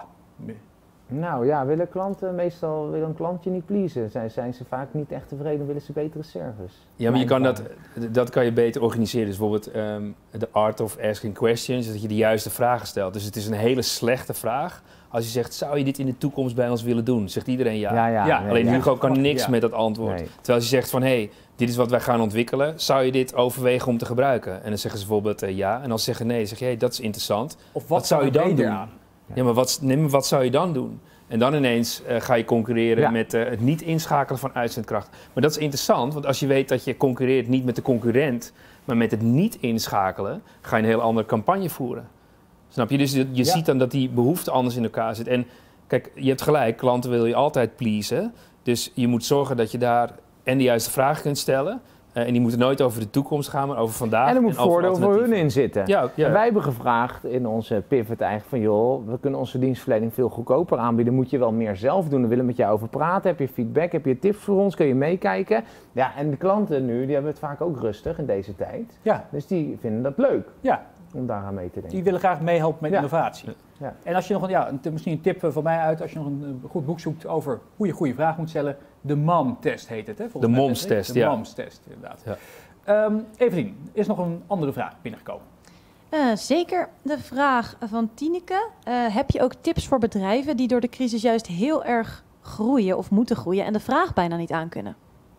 Nou ja, willen klanten meestal willen een klantje niet pleasen. Zijn, zijn ze vaak niet echt tevreden, willen ze betere service. Ja, maar je kan dat, dat kan je beter organiseren. Dus bijvoorbeeld um, de art of asking questions, dat je de juiste vragen stelt. Dus het is een hele slechte vraag. Als je zegt, zou je dit in de toekomst bij ons willen doen? Zegt iedereen ja. ja, ja, ja nee, alleen ja. Hugo kan niks ja. met dat antwoord. Nee. Terwijl als je zegt van, hé, hey, dit is wat wij gaan ontwikkelen. Zou je dit overwegen om te gebruiken? En dan zeggen ze bijvoorbeeld uh, ja. En als ze zeggen nee, zeg je, hey, dat is interessant. Of wat, wat zou je dan doen? Aan? Ja, ja maar wat, nee, maar wat zou je dan doen? En dan ineens uh, ga je concurreren ja. met uh, het niet inschakelen van uitzendkracht. Maar dat is interessant, want als je weet dat je concurreert niet met de concurrent, maar met het niet inschakelen, ga je een heel andere campagne voeren. Snap je? Dus je, je ja. ziet dan dat die behoefte anders in elkaar zit. En kijk, je hebt gelijk, klanten wil je altijd pleasen. Dus je moet zorgen dat je daar en de juiste vragen kunt stellen. Uh, en die moeten nooit over de toekomst gaan, maar over vandaag. En er moet voordeel voor hun in zitten. Ja, ja. En wij hebben gevraagd in onze pivot eigenlijk van... joh, we kunnen onze dienstverlening veel goedkoper aanbieden. Moet je wel meer zelf doen. We willen met jou over praten. Heb je feedback? Heb je tips voor ons? Kun je meekijken? Ja, en de klanten nu, die hebben het vaak ook rustig in deze tijd. Ja. Dus die vinden dat leuk. Ja. Om daaraan mee te denken. Die willen graag meehelpen met ja. innovatie. Ja. En als je nog een, ja, een, misschien een tip van mij uit, als je nog een goed boek zoekt over hoe je goede vraag moet stellen. De M A M-test heet het, hè? De M O M S-test, ja. De M A M-test, inderdaad. Ja. Um, Evelien, is nog een andere vraag binnengekomen? Uh, zeker de vraag van Tineke. Uh, heb je ook tips voor bedrijven die door de crisis juist heel erg groeien of moeten groeien en de vraag bijna niet aankunnen?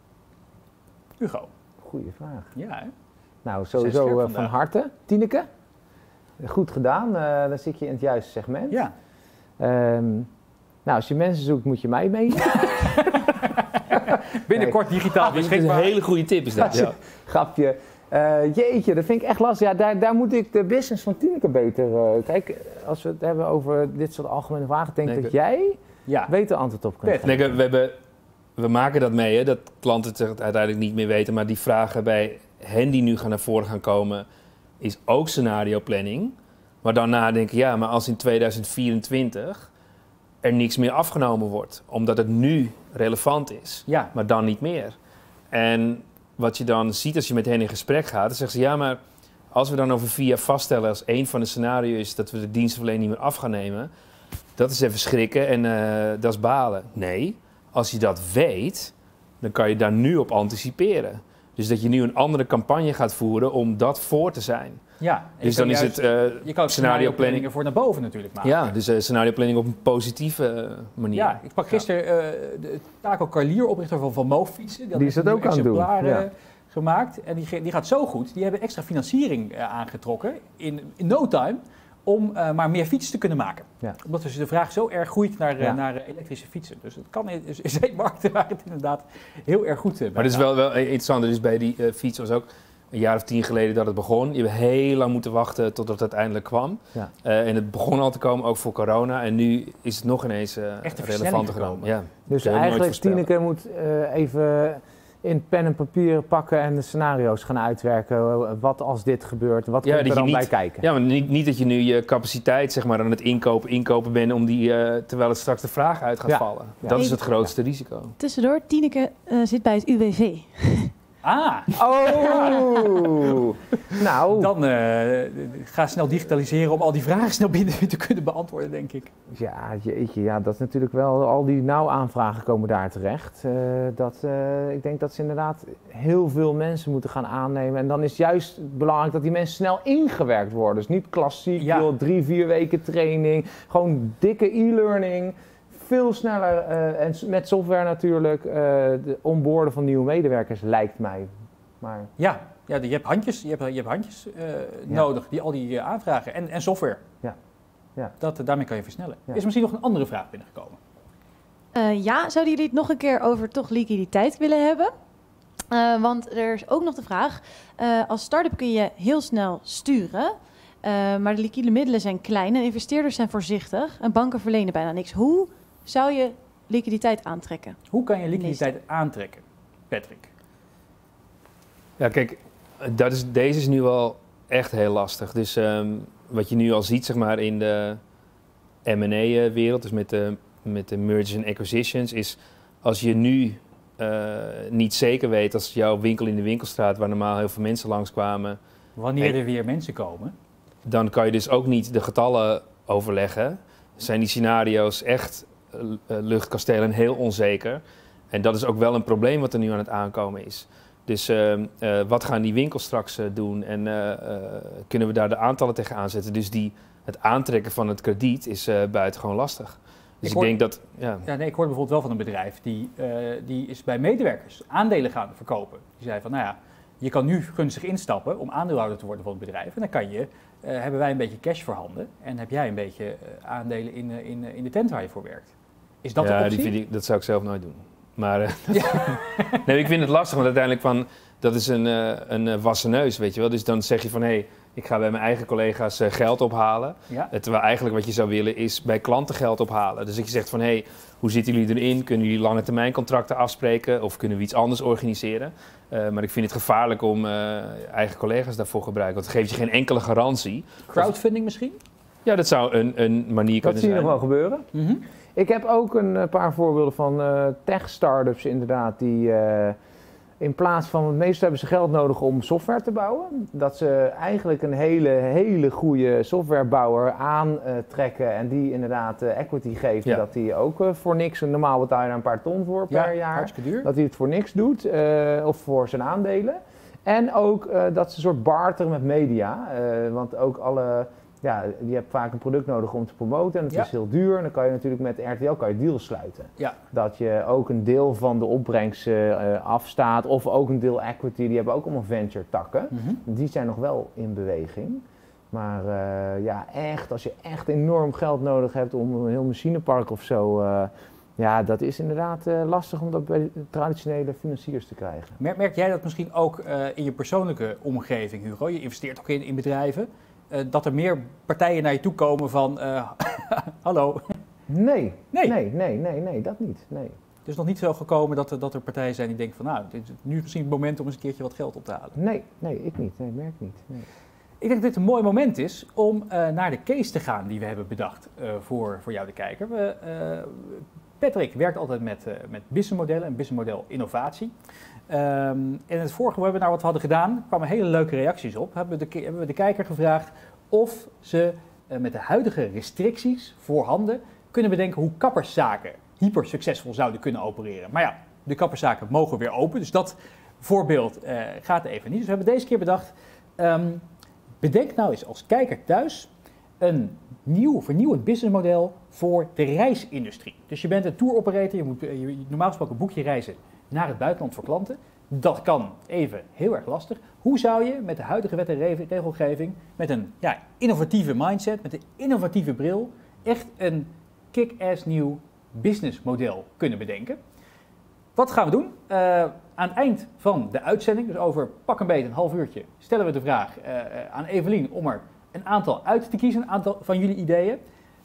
Hugo. Goeie vraag. Ja, hè? Nou, sowieso uh, van harte. Tineke, goed gedaan. Uh, dan zit je in het juiste segment. Ja. Um, nou, als je mensen zoekt, moet je mij mee. Binnenkort nee. digitaal beschikbaar. Dat is een hele goede tip, is dat. Ja. Grapje. Uh, jeetje, dat vind ik echt lastig. Ja, daar, daar moet ik de business van Tineke beter... Uh, kijk, als we het hebben over dit soort algemene vragen... denk ik dat jij ja. beter antwoord op kunt geven. Nee, we, hebben, we maken dat mee, hè, dat klanten het uiteindelijk niet meer weten. Maar die vragen bij hen die nu gaan naar voren gaan komen... is ook scenario planning. Maar dan nadenken, ja, maar als in tweeduizend vierentwintig... er niks meer afgenomen wordt. Omdat het nu relevant is, ja. maar dan niet meer. En wat je dan ziet als je met hen in gesprek gaat... dan zeggen ze, ja, maar als we dan over V I A vaststellen als één van de scenario's is dat we de dienstverlening niet meer af gaan nemen, dat is even schrikken en uh, dat is balen. Nee, als je dat weet, dan kan je daar nu op anticiperen. Dus dat je nu een andere campagne gaat voeren om dat voor te zijn. Ja, dus dan is juist, het uh, je kan scenario planningen voor naar boven natuurlijk maken. Ja, dus uh, scenario planning op een positieve uh, manier. Ja, ik sprak gisteren uh, de Taco Carlier, oprichter van Van Moof Fietsen. Die, die is dat ook aan het doen. Ja. Gemaakt en die, die gaat zo goed. Die hebben extra financiering uh, aangetrokken in, in no time om uh, maar meer fietsen te kunnen maken. Ja. Omdat dus de vraag zo erg groeit naar, ja. uh, naar uh, elektrische fietsen. Dus het kan is, is een markt waar het inderdaad heel erg goed uh, Maar dat is wel, wel interessant. Dus bij die uh, fiets was ook een jaar of tien geleden dat het begon. Je hebt heel lang moeten wachten totdat het uiteindelijk kwam. Ja. Uh, en het begon al te komen, ook voor corona. En nu is het nog ineens uh, relevanter genomen. Ja. Dus eigenlijk Tineke moet uh, even in pen en papier pakken en de scenario's gaan uitwerken. Wat als dit gebeurt, wat ja, komt er dan niet, bij kijken? Ja, maar niet, niet dat je nu je capaciteit zeg maar, aan het inkopen, inkopen bent om die, uh, terwijl het straks de vraag uit gaat ja. vallen. Ja. Dat is het grootste ja. risico. Tussendoor, Tineke uh, zit bij het U W V. Ah! Oh! Nou. Dan uh, ga snel digitaliseren om al die vragen snel binnen te kunnen beantwoorden, denk ik. Ja, jeetje, ja, dat is natuurlijk wel, al die nauwaanvragen komen daar terecht. Uh, dat, uh, ik denk dat ze inderdaad heel veel mensen moeten gaan aannemen. En dan is juist belangrijk dat die mensen snel ingewerkt worden. Dus niet klassiek, ja. joh, drie, vier weken training. Gewoon dikke e-learning. Veel sneller uh, en met software natuurlijk, uh, de onboarden van nieuwe medewerkers lijkt mij. Maar... Ja, ja, je hebt handjes, je hebt, je hebt handjes uh, ja. nodig die al die uh, aanvragen en, en software. Ja. Ja. Dat, uh, daarmee kan je versnellen. Ja. Is er misschien nog een andere vraag binnengekomen? Uh, ja, zouden jullie het nog een keer over toch liquiditeit willen hebben? Uh, want er is ook nog de vraag, uh, als start-up kun je heel snel sturen, uh, maar de liquide middelen zijn klein en investeerders zijn voorzichtig en banken verlenen bijna niks. Hoe zou je liquiditeit aantrekken? Hoe kan je liquiditeit aantrekken, Patrick? Ja, kijk, dat is, deze is nu wel echt heel lastig. Dus um, wat je nu al ziet, zeg maar, in de M en A-wereld, dus met de, met de mergers en acquisitions, is als je nu uh, niet zeker weet als jouw winkel in de winkelstraat, waar normaal heel veel mensen langskwamen. Wanneer en, er weer mensen komen. Dan kan je dus ook niet de getallen overleggen. Zijn die scenario's echt uh, luchtkastelen en heel onzeker. En dat is ook wel een probleem wat er nu aan het aankomen is. Dus uh, uh, wat gaan die winkels straks uh, doen en uh, uh, kunnen we daar de aantallen tegen aanzetten? Dus die, het aantrekken van het krediet is uh, buitengewoon lastig. Dus ik, ik denk dat... Ja. Ja, nee, ik hoorde bijvoorbeeld wel van een bedrijf die, uh, die is bij medewerkers aandelen gaan verkopen. Die zei van, nou ja, je kan nu gunstig instappen om aandeelhouder te worden van het bedrijf. En dan kan je, uh, hebben wij een beetje cash voorhanden en heb jij een beetje uh, aandelen in, uh, in, uh, in de tent waar je voor werkt. Is dat ja, de optie? Die vind ik, dat zou ik zelf nooit doen. Maar uh, ja. nee, ik vind het lastig, want uiteindelijk van, dat is een, uh, een uh, wassen neus, weet je wel. Dus dan zeg je van, hé, hey, ik ga bij mijn eigen collega's uh, geld ophalen. Ja. Uh, terwijl eigenlijk wat je zou willen is bij klanten geld ophalen. Dus dat je zegt van, hé, hey, hoe zitten jullie erin? Kunnen jullie lange termijn contracten afspreken? Of kunnen we iets anders organiseren? Uh, maar ik vind het gevaarlijk om uh, eigen collega's daarvoor te gebruiken. Want dat geeft je geen enkele garantie. Crowdfunding misschien? Ja, dat zou een, een manier dat kunnen zijn. Dat zie je nog wel gebeuren. Mm-hmm. Ik heb ook een paar voorbeelden van uh, tech-startups inderdaad die uh, in plaats van, het meeste hebben ze geld nodig om software te bouwen. Dat ze eigenlijk een hele, hele goede softwarebouwer aantrekken uh, en die inderdaad uh, equity geven. Ja. Dat die ook uh, voor niks, normaal betaal je daar een paar ton voor per ja, jaar. Duur. Dat hij het voor niks doet uh, of voor zijn aandelen. En ook uh, dat ze een soort barteren met media, uh, want ook alle... Ja, je hebt vaak een product nodig om te promoten en het ja. is heel duur. En dan kan je natuurlijk met R T L kan je deals sluiten. Ja. Dat je ook een deel van de opbrengst uh, afstaat of ook een deel equity. Die hebben ook allemaal venture takken. Mm-hmm. Die zijn nog wel in beweging. Maar uh, ja, echt, als je echt enorm geld nodig hebt om een heel machinepark of zo... Uh, ja, dat is inderdaad uh, lastig om dat bij traditionele financiers te krijgen. Merk, merk jij dat misschien ook uh, in je persoonlijke omgeving, Hugo? Je investeert ook in, in bedrijven. Uh, dat er meer partijen naar je toe komen van, uh, hallo. Nee, nee, nee, nee, nee, nee, dat niet. Nee. Het is nog niet zo gekomen dat er, dat er partijen zijn die denken van, nou, dit is nu misschien het moment om eens een keertje wat geld op te halen. Nee, nee, ik niet. Nee, merk niet. Nee. Ik denk dat dit een mooi moment is om uh, naar de case te gaan die we hebben bedacht uh, voor, voor jou de kijker. We, uh, Patrick werkt altijd met, uh, met businessmodellen en businessmodel innovatie. Um, in het vorige webinar wat we hadden gedaan, kwamen hele leuke reacties op. Hebben we de, hebben we de kijker gevraagd of ze uh, met de huidige restricties voorhanden kunnen bedenken hoe kapperszaken hyper succesvol zouden kunnen opereren. Maar ja, de kapperszaken mogen weer open, dus dat voorbeeld uh, gaat even niet. Dus we hebben deze keer bedacht, um, bedenk nou eens als kijker thuis een nieuw, vernieuwend businessmodel voor de reisindustrie. Dus je bent een tour operator, je moet je, normaal gesproken boek je reizen naar het buitenland voor klanten. Dat kan even heel erg lastig. Hoe zou je met de huidige wet en regelgeving, met een ja, innovatieve mindset, met een innovatieve bril, echt een kick-ass nieuw businessmodel kunnen bedenken? Wat gaan we doen? Uh, aan het eind van de uitzending, dus over pak een beetje een half uurtje, stellen we de vraag uh, aan Evelien om er een aantal uit te kiezen, een aantal van jullie ideeën.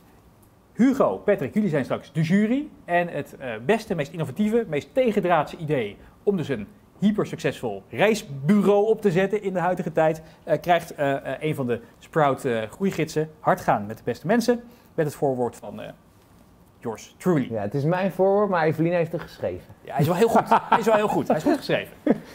Hugo, Patrick, jullie zijn straks de jury. En het uh, beste, meest innovatieve, meest tegendraadse idee om dus een hyper succesvol reisbureau op te zetten in de huidige tijd, uh, krijgt uh, uh, een van de Sprout uh, groeigidsen Hard gaan met de beste mensen, met het voorwoord van uh, yours truly. Ja, het is mijn voorwoord, maar Evelien heeft het geschreven. Ja, hij is wel heel goed. Hij is wel heel goed. Hij is goed geschreven.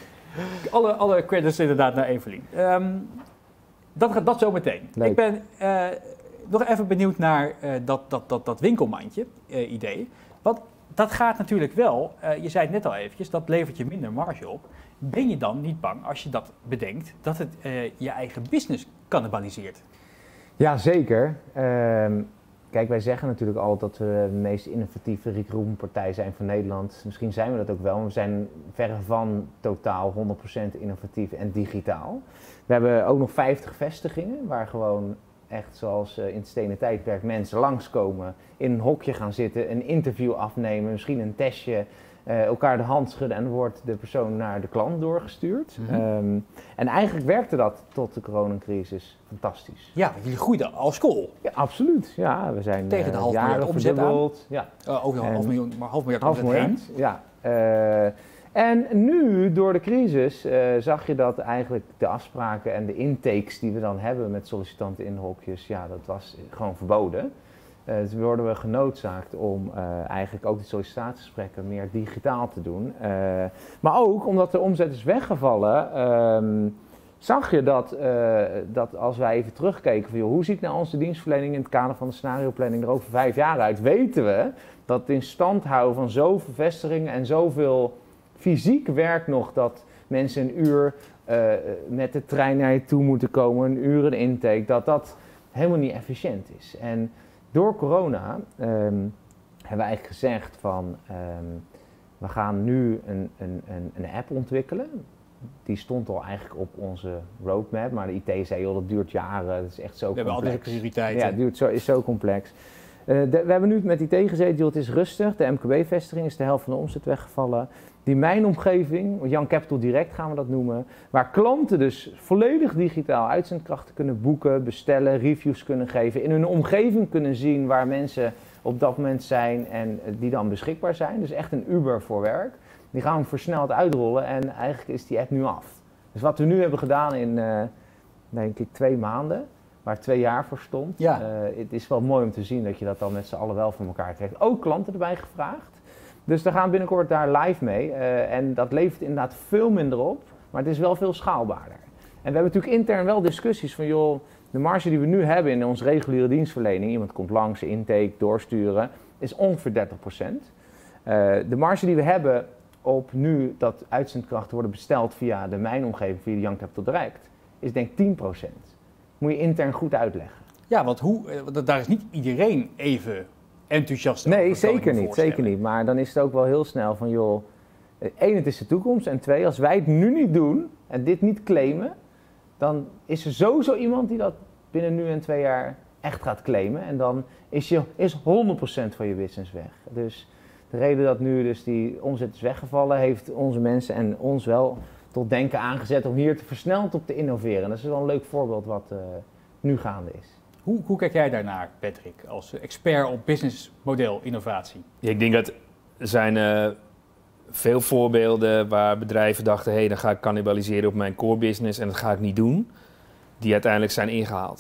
Alle, alle credits inderdaad naar Evelien. Um, dat gaat dat zo meteen. Leuk. Ik ben uh, nog even benieuwd naar uh, dat, dat, dat, dat winkelmandje uh, idee. Want dat gaat natuurlijk wel, uh, je zei het net al eventjes, dat levert je minder marge op. Ben je dan niet bang als je dat bedenkt, dat het uh, je eigen business cannibaliseert? Ja, zeker. Um, kijk, wij zeggen natuurlijk altijd dat we de meest innovatieve recruitmentpartij zijn van Nederland. Misschien zijn we dat ook wel, maar we zijn verre van totaal honderd procent innovatief en digitaal. We hebben ook nog vijftig vestigingen waar gewoon echt zoals in het stenen tijdperk mensen langskomen, in een hokje gaan zitten, een interview afnemen, misschien een testje, uh, elkaar de hand schudden en dan wordt de persoon naar de klant doorgestuurd. Mm-hmm. um, en eigenlijk werkte dat tot de coronacrisis fantastisch. Ja, want jullie groeiden als school. Ja, absoluut. Ja, we zijn tegen de half miljard omzet aan. Ja. Uh, over half miljoen, maar half miljard half omzet heen. Ja. Uh, En nu, door de crisis, uh, zag je dat eigenlijk de afspraken en de intakes die we dan hebben met sollicitanten in hokjes, ja, dat was gewoon verboden. Uh, dus worden we genoodzaakt om uh, eigenlijk ook de sollicitatiegesprekken meer digitaal te doen. Uh, maar ook omdat de omzet is weggevallen, um, zag je dat, uh, dat als wij even terugkeken van joh, hoe ziet nou onze dienstverlening in het kader van de scenarioplanning er over vijf jaar uit, weten we dat het in stand houden van zoveel vestigingen en zoveel fysiek werk nog, dat mensen een uur uh, met de trein naar je toe moeten komen, een uur een intake, dat dat helemaal niet efficiënt is. En door corona um, hebben we eigenlijk gezegd van um, we gaan nu een, een, een, een app ontwikkelen. Die stond al eigenlijk op onze roadmap, maar de I T zei joh, dat duurt jaren, dat is echt zo complex. We hebben andere prioriteiten. Ja, het duurt zo, is zo complex. Uh, de, we hebben nu met I T gezeten, joh, het is rustig, de M K B-vestiging is de helft van de omzet weggevallen. Die mijnomgeving, Young Capital Direct gaan we dat noemen, waar klanten dus volledig digitaal uitzendkrachten kunnen boeken, bestellen, reviews kunnen geven, in hun omgeving kunnen zien waar mensen op dat moment zijn en die dan beschikbaar zijn. Dus echt een Uber voor werk. Die gaan we versneld uitrollen en eigenlijk is die app nu af. Dus wat we nu hebben gedaan in, uh, denk ik, twee maanden, waar twee jaar voor stond. Ja. Uh, het is wel mooi om te zien dat je dat dan met z'n allen wel voor elkaar krijgt. Ook klanten erbij gevraagd. Dus daar gaan we binnenkort daar live mee. Uh, en dat levert inderdaad veel minder op, maar het is wel veel schaalbaarder. En we hebben natuurlijk intern wel discussies van joh, de marge die we nu hebben in onze reguliere dienstverlening, iemand komt langs, intake, doorsturen, is ongeveer dertig procent. Uh, de marge die we hebben op nu dat uitzendkrachten worden besteld via de mijnomgeving, via de Young Capital Direct, is denk ik tien procent. Moet je intern goed uitleggen. Ja, want hoe, daar is niet iedereen even enthousiast over. Nee, zeker niet, zeker niet. Maar dan is het ook wel heel snel van joh, één, het is de toekomst. En twee, als wij het nu niet doen en dit niet claimen, dan is er sowieso iemand die dat binnen nu en twee jaar echt gaat claimen. En dan is, je, is honderd procent van je business weg. Dus de reden dat nu dus die omzet is weggevallen, heeft onze mensen en ons wel tot denken aangezet om hier te versneld op te innoveren. Dat is wel een leuk voorbeeld wat uh, nu gaande is. Hoe, hoe kijk jij daarnaar, Patrick, als expert op businessmodel innovatie? Ja, ik denk dat er zijn uh, veel voorbeelden waar bedrijven dachten, hé, hey, dan ga ik cannibaliseren op mijn core business en dat ga ik niet doen, die uiteindelijk zijn ingehaald.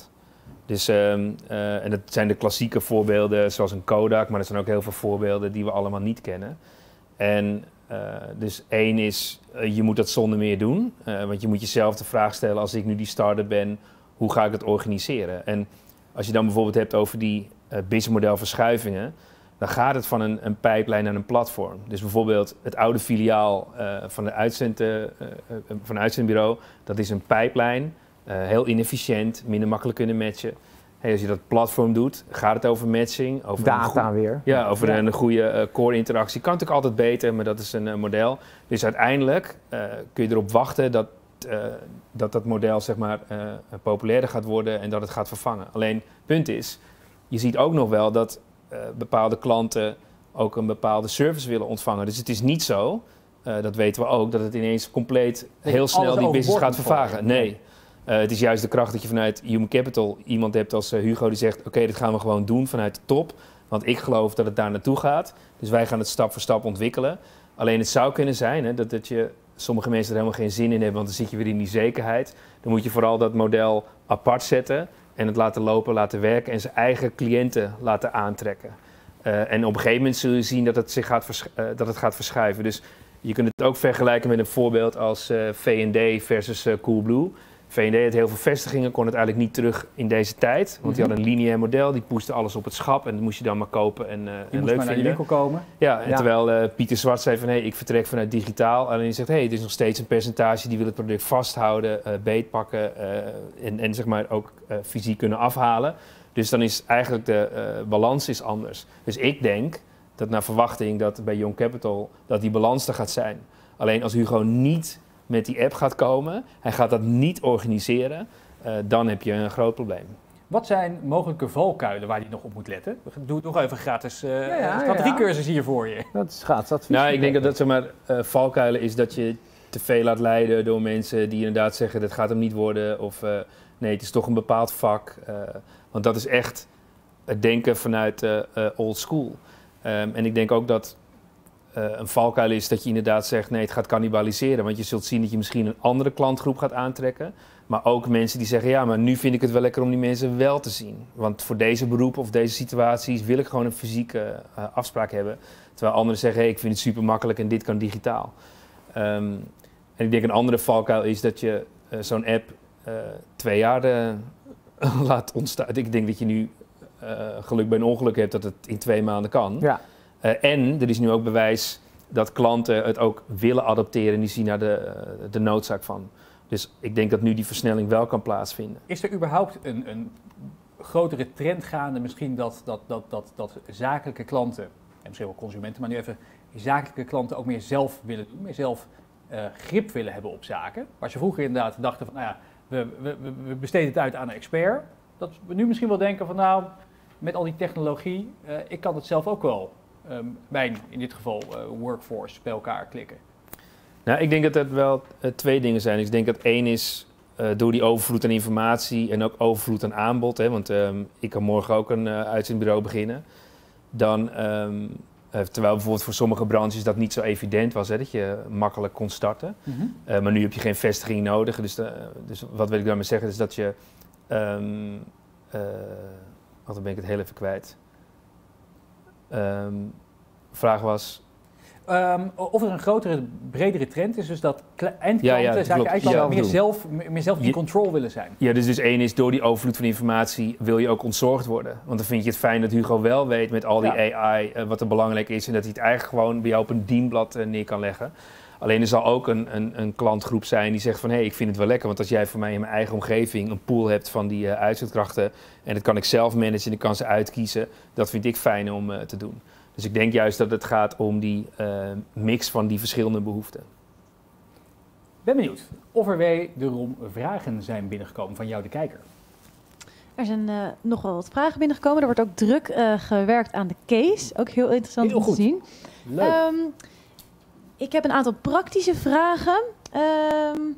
Dus, um, uh, en dat zijn de klassieke voorbeelden zoals een Kodak, maar er zijn ook heel veel voorbeelden die we allemaal niet kennen. En uh, dus één is, uh, je moet dat zonder meer doen. Uh, want je moet jezelf de vraag stellen, als ik nu die start-up ben, hoe ga ik het organiseren? En als je dan bijvoorbeeld hebt over die uh, businessmodel verschuivingen, dan gaat het van een, een pijplijn naar een platform. Dus bijvoorbeeld het oude filiaal uh, van, de uitzend, uh, uh, van het uitzendbureau, dat is een pijplijn, uh, heel inefficiënt, minder makkelijk kunnen matchen. Hey, als je dat platform doet, gaat het over matching. Over Data een weer. Ja, over ja. een goede uh, core interactie. Kan natuurlijk altijd beter, maar dat is een uh, model. Dus uiteindelijk uh, kun je erop wachten dat uh, dat, dat model zeg maar, uh, populairder gaat worden en dat het gaat vervangen. Alleen, het punt is, je ziet ook nog wel dat uh, bepaalde klanten ook een bepaalde service willen ontvangen. Dus het is niet zo, uh, dat weten we ook, dat het ineens compleet heel snel die business gaat vervagen. Nee. Uh, het is juist de kracht dat je vanuit Human Capital iemand hebt als uh, Hugo die zegt, oké, okay, dit gaan we gewoon doen vanuit de top. Want ik geloof dat het daar naartoe gaat. Dus wij gaan het stap voor stap ontwikkelen. Alleen het zou kunnen zijn hè, dat, dat je sommige mensen er helemaal geen zin in hebben, want dan zit je weer in die zekerheid. Dan moet je vooral dat model apart zetten en het laten lopen, laten werken en zijn eigen cliënten laten aantrekken. Uh, en op een gegeven moment zul je zien dat het, zich gaat, vers- uh, dat het gaat verschuiven. Dus je kunt het ook vergelijken met een voorbeeld als uh, V en D versus uh, Coolblue. V en D had heel veel vestigingen, kon het eigenlijk niet terug in deze tijd. Want mm-hmm. die hadden een lineair model, die poeste alles op het schap en dat moest je dan maar kopen en, uh, en leuk leuk maar naar vinden. de winkel komen. Ja, en ja. terwijl uh, Pieter Zwart zei van hé, hey, ik vertrek vanuit digitaal. Alleen hij zegt hé, hey, het is nog steeds een percentage die wil het product vasthouden, uh, beetpakken uh, en, en zeg maar ook uh, fysiek kunnen afhalen. Dus dan is eigenlijk de uh, balans is anders. Dus ik denk dat naar verwachting dat bij Young Capital dat die balans er gaat zijn. Alleen als Hugo niet met die app gaat komen, hij gaat dat niet organiseren, uh, dan heb je een groot probleem. Wat zijn mogelijke valkuilen waar hij nog op moet letten? Doe nog even gratis uh, ja, ja, strategiecursus hier voor je. Dat is gratis. Nou, ik denk dat dat zeg maar, uh, valkuilen is dat je te veel laat leiden door mensen die inderdaad zeggen dat gaat hem niet worden of uh, nee, het is toch een bepaald vak. Uh, want dat is echt het denken vanuit uh, uh, old school. Um, en ik denk ook dat Uh, een valkuil is dat je inderdaad zegt nee, het gaat cannibaliseren. Want je zult zien dat je misschien een andere klantgroep gaat aantrekken. Maar ook mensen die zeggen ja, maar nu vind ik het wel lekker om die mensen wel te zien. Want voor deze beroepen of deze situaties wil ik gewoon een fysieke uh, afspraak hebben. Terwijl anderen zeggen hey, ik vind het super makkelijk en dit kan digitaal. Um, en ik denk een andere valkuil is dat je uh, zo'n app uh, twee jaar uh, laat ontstaan. Ik denk dat je nu uh, geluk bij een ongeluk hebt dat het in twee maanden kan. Ja. Uh, en er is nu ook bewijs dat klanten het ook willen adopteren en die zien daar de, uh, de noodzaak van. Dus ik denk dat nu die versnelling wel kan plaatsvinden. Is er überhaupt een, een grotere trend gaande, misschien dat, dat, dat, dat, dat zakelijke klanten, en misschien wel consumenten, maar nu even zakelijke klanten ook meer zelf willen doen, meer zelf uh, grip willen hebben op zaken? Als je vroeger inderdaad dachten van, nou ja, we, we, we besteden het uit aan een expert, dat we nu misschien wel denken van, nou, met al die technologie, uh, ik kan het zelf ook wel. Um, mijn, in dit geval, uh, workforce bij elkaar klikken? Nou, ik denk dat dat wel uh, twee dingen zijn. Ik denk dat één is uh, door die overvloed aan informatie en ook overvloed aan aanbod. Hè, want um, ik kan morgen ook een uh, uitzendbureau beginnen. Dan, um, uh, terwijl bijvoorbeeld voor sommige branches dat niet zo evident was, hè, dat je makkelijk kon starten. Mm-hmm. Uh, maar nu heb je geen vestiging nodig. Dus, de, dus wat wil ik daarmee zeggen is dat je... Um, uh, wat dan ben ik het heel even kwijt. Um, de vraag was... Um, of er een grotere, bredere trend is, dus dat eindklanten ja, ja, eigenlijk ja, meer, zelf, meer zelf in control willen zijn. Ja, dus, dus één is door die overvloed van informatie wil je ook ontzorgd worden. Want dan vind je het fijn dat Hugo wel weet met al die ja. A I uh, wat er belangrijk is en dat hij het eigenlijk gewoon bij jou op een dienblad uh, neer kan leggen. Alleen er zal ook een, een, een klantgroep zijn die zegt van hé, hey, ik vind het wel lekker, want als jij voor mij in mijn eigen omgeving een pool hebt van die uh, uitzendkrachten en dat kan ik zelf managen en ik kan ze uitkiezen, dat vind ik fijn om uh, te doen. Dus ik denk juist dat het gaat om die uh, mix van die verschillende behoeften. Ben benieuwd of er wederom vragen zijn binnengekomen van jou, de kijker. Er zijn uh, nog wel wat vragen binnengekomen. Er wordt ook druk uh, gewerkt aan de case. Ook heel interessant heel om goed. te zien. Leuk. Um, ik heb een aantal praktische vragen. Um,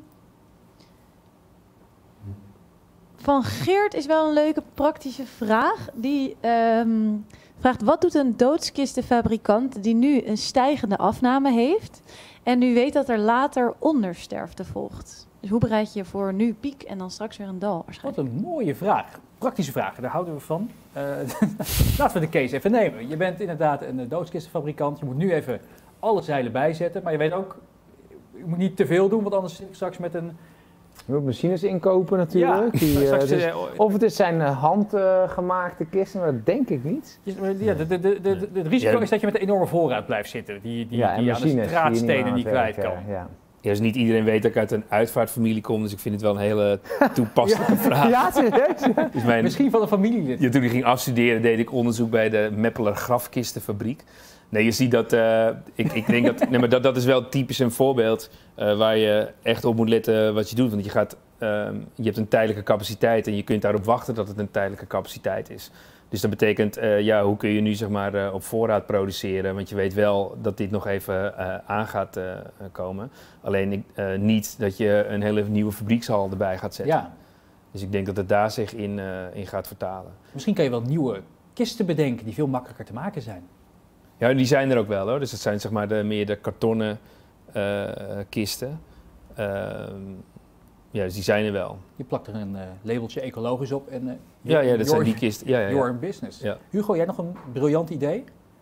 van Geert is wel een leuke praktische vraag. Die um, vraagt, wat doet een doodskistenfabrikant die nu een stijgende afname heeft en nu weet dat er later ondersterfte volgt? Dus hoe bereid je je voor nu piek en dan straks weer een dal waarschijnlijk? Wat een mooie vraag. praktische vragen, daar houden we van. Uh, laten we de case even nemen. Je bent inderdaad een doodskistenfabrikant. Je moet nu even alle zeilen bijzetten. Maar je weet ook, je moet niet te veel doen, want anders zit ik straks met een... Je moet machines inkopen natuurlijk. Ja, die, uh, straks, dus, uh, of het is zijn uh, handgemaakte uh, kisten, maar dat denk ik niet. Ja, de, de, de, de, de, het risico ja. is dat je met een enorme voorraad blijft zitten. Die, die, ja, die aan de straatstenen niet kwijt kan. Ja. Ja, dus niet iedereen weet dat ik uit een uitvaartfamilie kom, dus ik vind het wel een hele toepasselijke ja. vraag. Ja, serieus? Dus mijn, Misschien van een familielid. Ja, toen ik ging afstuderen deed ik onderzoek bij de Meppeler Grafkistenfabriek. Nee, je ziet dat, uh, ik, ik denk dat, nee, maar dat, dat is wel typisch een voorbeeld uh, waar je echt op moet letten wat je doet. Want je, gaat, uh, je hebt een tijdelijke capaciteit en je kunt daarop wachten dat het een tijdelijke capaciteit is. Dus dat betekent, uh, ja, hoe kun je nu zeg maar uh, op voorraad produceren? Want je weet wel dat dit nog even uh, aan gaat uh, komen. Alleen uh, niet dat je een hele nieuwe fabriekshal erbij gaat zetten. Ja. Dus ik denk dat het daar zich in, uh, in gaat vertalen. Misschien kan je wel nieuwe kisten bedenken die veel makkelijker te maken zijn. Ja, die zijn er ook wel hoor. Dus dat zijn zeg maar de, meer de kartonnen uh, kisten. Uh, ja, dus die zijn er wel. Je plakt er een uh, labeltje ecologisch op en... Uh, ja, ja, dat zijn die kisten. Ja, ja, ja. Your business. Ja. Hugo, jij nog een briljant idee?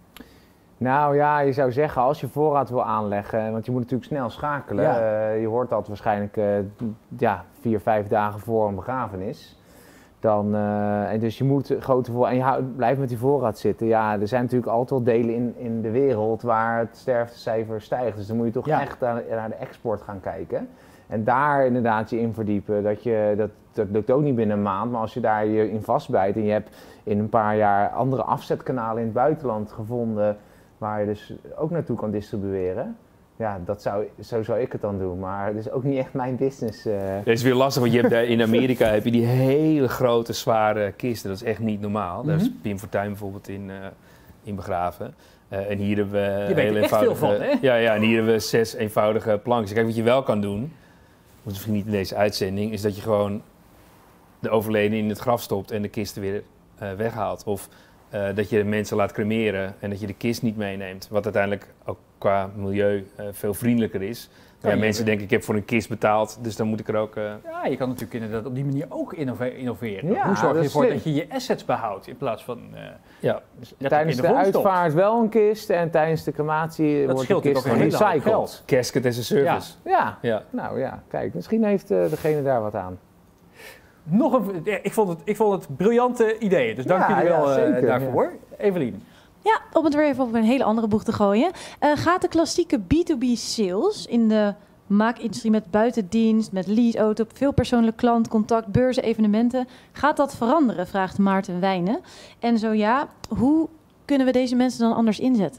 Nou ja, je zou zeggen als je voorraad wil aanleggen, want je moet natuurlijk snel schakelen. Ja. Uh, je hoort dat waarschijnlijk uh, ja, vier, vijf dagen voor een begrafenis. Dan, uh, en dus je moet grote voorraad, en je houdt, blijft met die voorraad zitten. Ja, er zijn natuurlijk altijd wel delen in, in de wereld waar het sterftecijfer stijgt. Dus dan moet je toch ja. echt naar, naar de export gaan kijken. En daar inderdaad je in verdiepen. Dat, je, dat, dat lukt ook niet binnen een maand, maar als je daar je in vastbijt en je hebt in een paar jaar andere afzetkanalen in het buitenland gevonden waar je dus ook naartoe kan distribueren. Ja, dat zou, zo zou ik het dan doen, maar het is ook niet echt mijn business. Uh. Het is weer lastig, want je hebt daar in Amerika heb je die hele grote, zware kisten. Dat is echt niet normaal. Mm-hmm. Daar is Pim Fortuyn bijvoorbeeld in, uh, in begraven. Uh, en hier hebben we je weet er echt veel van, hè? Ja, ja, en hier hebben we zes eenvoudige plankjes. Kijk, wat je wel kan doen, misschien niet in deze uitzending, is dat je gewoon de overledene in het graf stopt en de kisten weer uh, weghaalt. Of uh, dat je mensen laat cremeren en dat je de kist niet meeneemt. Wat uiteindelijk ook qua milieu uh, veel vriendelijker is. Ja, ja, mensen denken, ik heb voor een kist betaald, dus dan moet ik er ook... Uh... Ja, je kan natuurlijk inderdaad op die manier ook innove- innoveren. Ja, Hoe zorg je ervoor slim. dat je je assets behoudt in plaats van... Uh, ja. Tijdens de, de uitvaart wel een kist en tijdens de crematie dat wordt de kist gerecycled. Casket as a service. Ja. Ja. ja, nou ja, kijk, misschien heeft uh, degene daar wat aan. Nog een, ik, vond het, ik vond het briljante ideeën, dus dank ja, jullie wel ja, uh, daarvoor. Ja. Evelien. Ja, om het weer even op een hele andere boeg te gooien. Uh, gaat de klassieke B twee B sales in de maakindustrie met buitendienst, met leaseauto, veel persoonlijk klantcontact, beurzen, evenementen, gaat dat veranderen, vraagt Maarten Wijnen. En zo ja, hoe kunnen we deze mensen dan anders inzetten?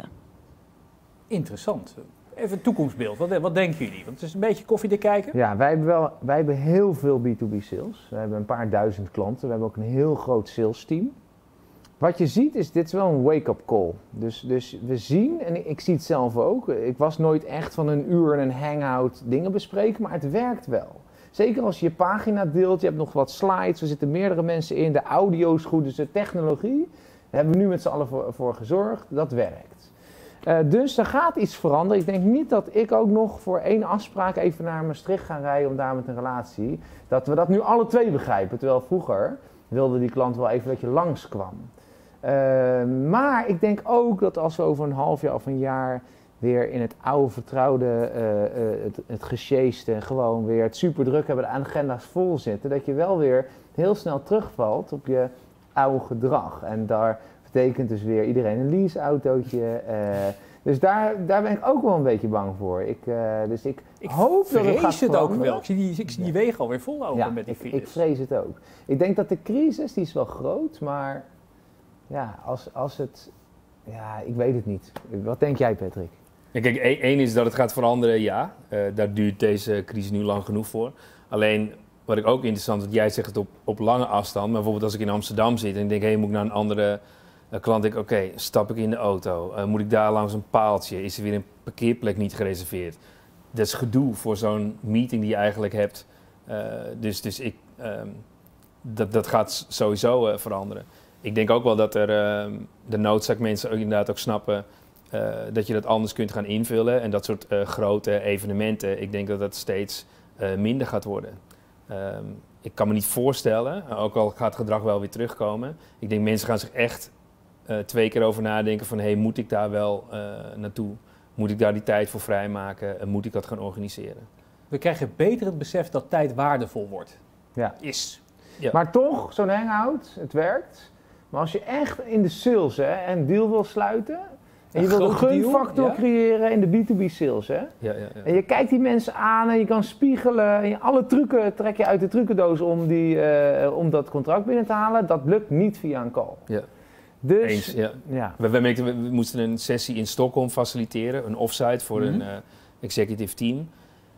Interessant. Even een toekomstbeeld. Wat, wat denken jullie? Want het is een beetje koffie te kijken. Ja, wij hebben, wel, wij hebben heel veel B twee B sales. We hebben een paar duizend klanten. We hebben ook een heel groot sales team. Wat je ziet is, dit is wel een wake-up call. Dus, dus we zien, en ik, ik zie het zelf ook, ik was nooit echt van een uur en een hangout dingen bespreken, maar het werkt wel. Zeker als je je pagina deelt, je hebt nog wat slides, er zitten meerdere mensen in, de audio is goed, dus de technologie, daar hebben we nu met z'n allen voor, voor gezorgd, dat werkt. Uh, dus er gaat iets veranderen. Ik denk niet dat ik ook nog voor één afspraak even naar Maastricht ga rijden om daar met een relatie, dat we dat nu alle twee begrijpen, terwijl vroeger wilde die klant wel even dat je langskwam. Uh, maar ik denk ook dat als we over een half jaar of een jaar weer in het oude vertrouwde, uh, uh, het, het gesjeeste, gewoon weer het super druk hebben, de agenda's vol zitten, dat je wel weer heel snel terugvalt op je oude gedrag. En daar betekent dus weer iedereen een leaseautootje. Uh, dus daar, daar ben ik ook wel een beetje bang voor. Ik, uh, dus ik, ik hoop dat het gaat het ook wel. Ik zie die, ik zie die wegen alweer vol lopen ja, met die ik, virus. ik vrees het ook. Ik denk dat de crisis, die is wel groot, maar ja, als, als het... Ja, ik weet het niet. Wat denk jij, Patrick? Ja, kijk, één is dat het gaat veranderen, ja. Uh, daar duurt deze crisis nu lang genoeg voor. Alleen, wat ik ook interessant vind, jij zegt het op, op lange afstand. Maar bijvoorbeeld als ik in Amsterdam zit en ik denk, hé, hey, moet ik naar een andere uh, klant? Denk ik, oké, okay, stap ik in de auto? Uh, moet ik daar langs een paaltje? Is er weer een parkeerplek niet gereserveerd? Dat is gedoe voor zo'n meeting die je eigenlijk hebt. Uh, dus dus ik, um, dat, dat gaat sowieso uh, veranderen. Ik denk ook wel dat er uh, de noodzaak mensen ook inderdaad ook snappen uh, dat je dat anders kunt gaan invullen. En dat soort uh, grote evenementen, ik denk dat dat steeds uh, minder gaat worden. Um, ik kan me niet voorstellen, ook al gaat het gedrag wel weer terugkomen. Ik denk mensen gaan zich echt uh, twee keer over nadenken van, hé, hey, moet ik daar wel uh, naartoe? Moet ik daar die tijd voor vrijmaken? En moet ik dat gaan organiseren? We krijgen beter het besef dat tijd waardevol wordt. Ja. Is. Ja. Maar toch, zo'n hangout, het werkt. Maar als je echt in de sales hè, een deal wil sluiten... En je Een wil een grote deal, gunfactor ja. creëren in de B twee B sales, hè? Ja, ja, ja. En je kijkt die mensen aan en je kan spiegelen. En je, alle trucken trek je uit de trucendoos om, die, uh, om dat contract binnen te halen. Dat lukt niet via een call. Ja. Dus, Eens, ja. ja. We, we, merkten, we, we moesten een sessie in Stockholm faciliteren, een offsite voor Mm-hmm. een uh, executive team.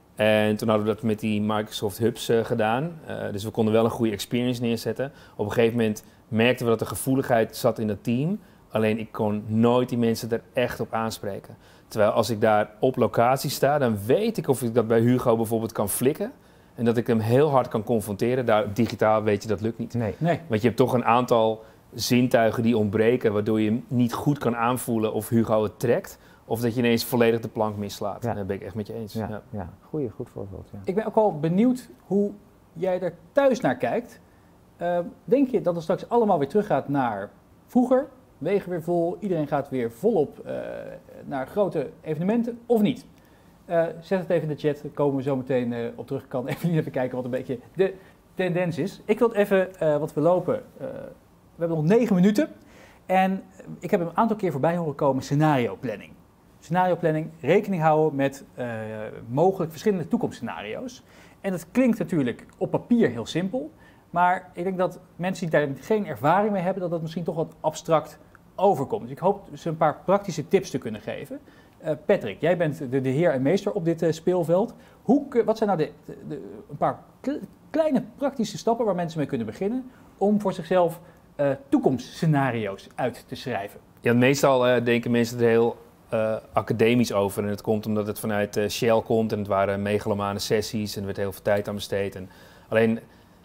En toen hadden we dat met die Microsoft Hubs uh, gedaan. Uh, dus we konden wel een goede experience neerzetten. Op een gegeven moment merkten we dat de gevoeligheid zat in dat team. Alleen ik kon nooit die mensen er echt op aanspreken. Terwijl als ik daar op locatie sta, dan weet ik of ik dat bij Hugo bijvoorbeeld kan flikken. En dat ik hem heel hard kan confronteren. Daar, digitaal weet je, dat lukt niet. Nee. Nee. Want je hebt toch een aantal zintuigen die ontbreken, waardoor je niet goed kan aanvoelen of Hugo het trekt. Of dat je ineens volledig de plank mislaat. Ja. Daar ben ik echt met je eens. Ja, Ja. ja. Goeie, goed voorbeeld. Ja. Ik ben ook wel benieuwd hoe jij er thuis naar kijkt. Uh, denk je dat het straks allemaal weer teruggaat naar vroeger? Wegen weer vol, iedereen gaat weer volop uh, naar grote evenementen, of niet? Uh, zet het even in de chat, daar komen we zo meteen uh, op terug. Ik kan even even kijken wat een beetje de tendens is. Ik wil het even, uh, wat we lopen, uh, we hebben nog negen minuten. En ik heb een aantal keer voorbij horen komen, scenario planning. Scenario planning, rekening houden met uh, mogelijk verschillende toekomstscenario's. En dat klinkt natuurlijk op papier heel simpel. Maar ik denk dat mensen die daar geen ervaring mee hebben, dat dat misschien toch wat abstract overkomt. Dus ik hoop ze een paar praktische tips te kunnen geven. Uh, Patrick, jij bent de, de heer en meester op dit uh, speelveld. Hoe, wat zijn nou de, de, de, een paar kle- kleine praktische stappen waar mensen mee kunnen beginnen om voor zichzelf uh, toekomstscenario's uit te schrijven? Ja, meestal uh, denken mensen er heel uh, academisch over. En het komt omdat het vanuit uh, Shell komt en het waren megalomane sessies en er werd heel veel tijd aan besteed. En alleen,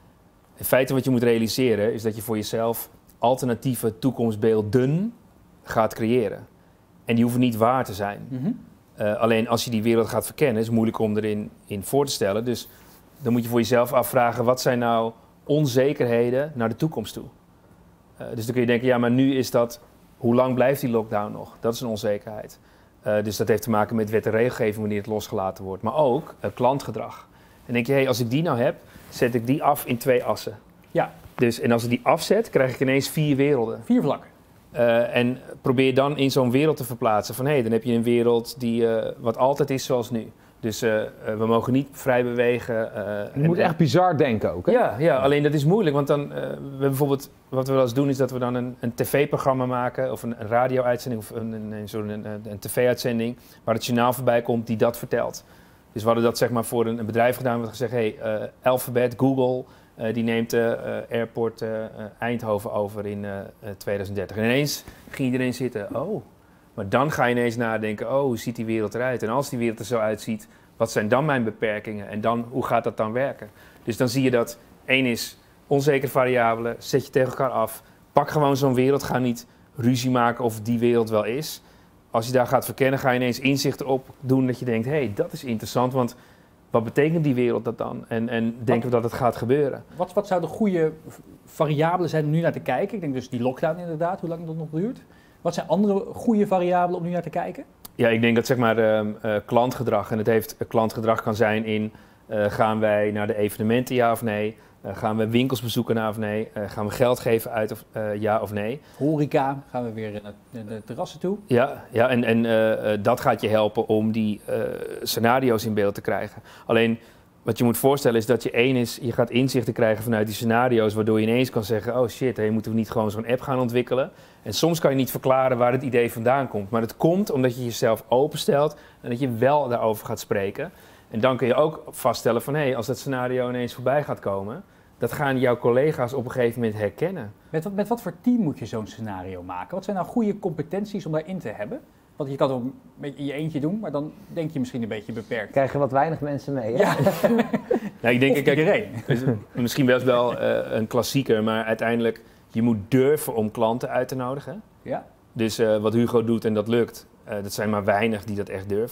in feite wat je moet realiseren is dat je voor jezelf alternatieve toekomstbeelden gaat creëren. En die hoeven niet waar te zijn. Mm-hmm. Uh, alleen als je die wereld gaat verkennen, is het moeilijk om erin in voor te stellen. Dus dan moet je voor jezelf afvragen, wat zijn nou onzekerheden naar de toekomst toe? Uh, dus dan kun je denken, ja, maar nu is dat, hoe lang blijft die lockdown nog? Dat is een onzekerheid. Uh, dus dat heeft te maken met wet en regelgeving wanneer het losgelaten wordt. Maar ook uh, klantgedrag. En dan denk je, hey, als ik die nou heb, zet ik die af in twee assen. Ja. Dus, en als ik die afzet, krijg ik ineens vier werelden. Vier vlakken. Uh, en probeer dan in zo'n wereld te verplaatsen. Van hé, hey, dan heb je een wereld die uh, wat altijd is zoals nu. Dus uh, uh, we mogen niet vrij bewegen. Uh, Je en, moet echt bizar denken ook, hè? Ja, ja, alleen dat is moeilijk. Want dan, uh, we hebben bijvoorbeeld, wat we wel eens doen, is dat we dan een, een tv-programma maken. Of een, een radio-uitzending, of een, een, een, zo'n een, een tv-uitzending. Waar het journaal voorbij komt die dat vertelt. Dus we hadden dat zeg maar voor een, een bedrijf gedaan. We hadden gezegd, hé, hey, uh, Alphabet, Google... Uh, die neemt de uh, airport uh, Eindhoven over in uh, twintig dertig. En ineens ging iedereen zitten, oh. Maar dan ga je ineens nadenken, oh, hoe ziet die wereld eruit? En als die wereld er zo uitziet, wat zijn dan mijn beperkingen? En dan, hoe gaat dat dan werken? Dus dan zie je dat, één is onzekere variabelen, zet je tegen elkaar af. Pak gewoon zo'n wereld, ga niet ruzie maken of die wereld wel is. Als je daar gaat verkennen, ga je ineens inzicht erop doen dat je denkt, hé, hey, dat is interessant, want... Wat betekent die wereld dat dan? En, en denken we dat het gaat gebeuren? Wat, wat zouden goede variabelen zijn om nu naar te kijken? Ik denk dus die lockdown inderdaad, hoe lang dat nog duurt. Wat zijn andere goede variabelen om nu naar te kijken? Ja, ik denk dat zeg maar uh, uh, klantgedrag, en het heeft uh, klantgedrag kan zijn in uh, gaan wij naar de evenementen ja of nee? Uh, gaan we winkels bezoeken ja of nee? Uh, gaan we geld geven uit of uh, ja of nee? Horeca, gaan we weer naar de terrassen toe? Ja, ja en, en uh, uh, dat gaat je helpen om die uh, scenario's in beeld te krijgen. Alleen wat je moet voorstellen is dat je één is, je gaat inzichten krijgen vanuit die scenario's, waardoor je ineens kan zeggen, oh shit, hey, moeten we niet gewoon zo'n app gaan ontwikkelen? En soms kan je niet verklaren waar het idee vandaan komt. Maar het komt omdat je jezelf openstelt en dat je wel daarover gaat spreken. En dan kun je ook vaststellen van, hé, hey, als dat scenario ineens voorbij gaat komen, dat gaan jouw collega's op een gegeven moment herkennen. Met wat, met wat voor team moet je zo'n scenario maken? Wat zijn nou goede competenties om daarin te hebben? Want je kan het ook een beetje in je eentje doen, maar dan denk je misschien een beetje beperkt. Krijgen wat weinig mensen mee, hè? Ja, nou, ik denk, of kijk, iedereen. misschien best wel uh, een klassieker, maar uiteindelijk, je moet durven om klanten uit te nodigen. Ja. Dus uh, wat Hugo doet en dat lukt, uh, dat zijn maar weinig die dat echt durven.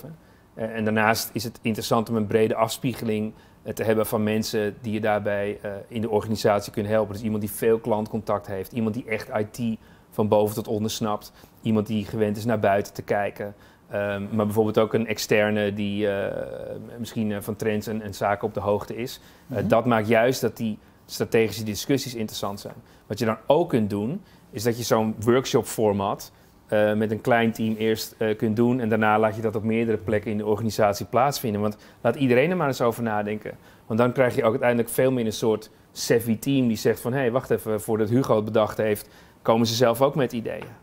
Uh, en daarnaast is het interessant om een brede afspiegeling uh, te hebben van mensen die je daarbij uh, in de organisatie kunnen helpen. Dus iemand die veel klantcontact heeft, iemand die echt I T van boven tot onder snapt, iemand die gewend is naar buiten te kijken. Um, maar bijvoorbeeld ook een externe die uh, misschien uh, van trends en, en zaken op de hoogte is. Uh, mm-hmm. Dat maakt juist dat die strategische discussies interessant zijn. Wat je dan ook kunt doen, is dat je zo'n workshop format uh, met een klein team eerst uh, kunt doen. En daarna laat je dat op meerdere plekken in de organisatie plaatsvinden. Want laat iedereen er maar eens over nadenken. Want dan krijg je ook uiteindelijk veel meer een soort savvy team die zegt van... hé, hey, wacht even, voordat Hugo het bedacht heeft, komen ze zelf ook met ideeën.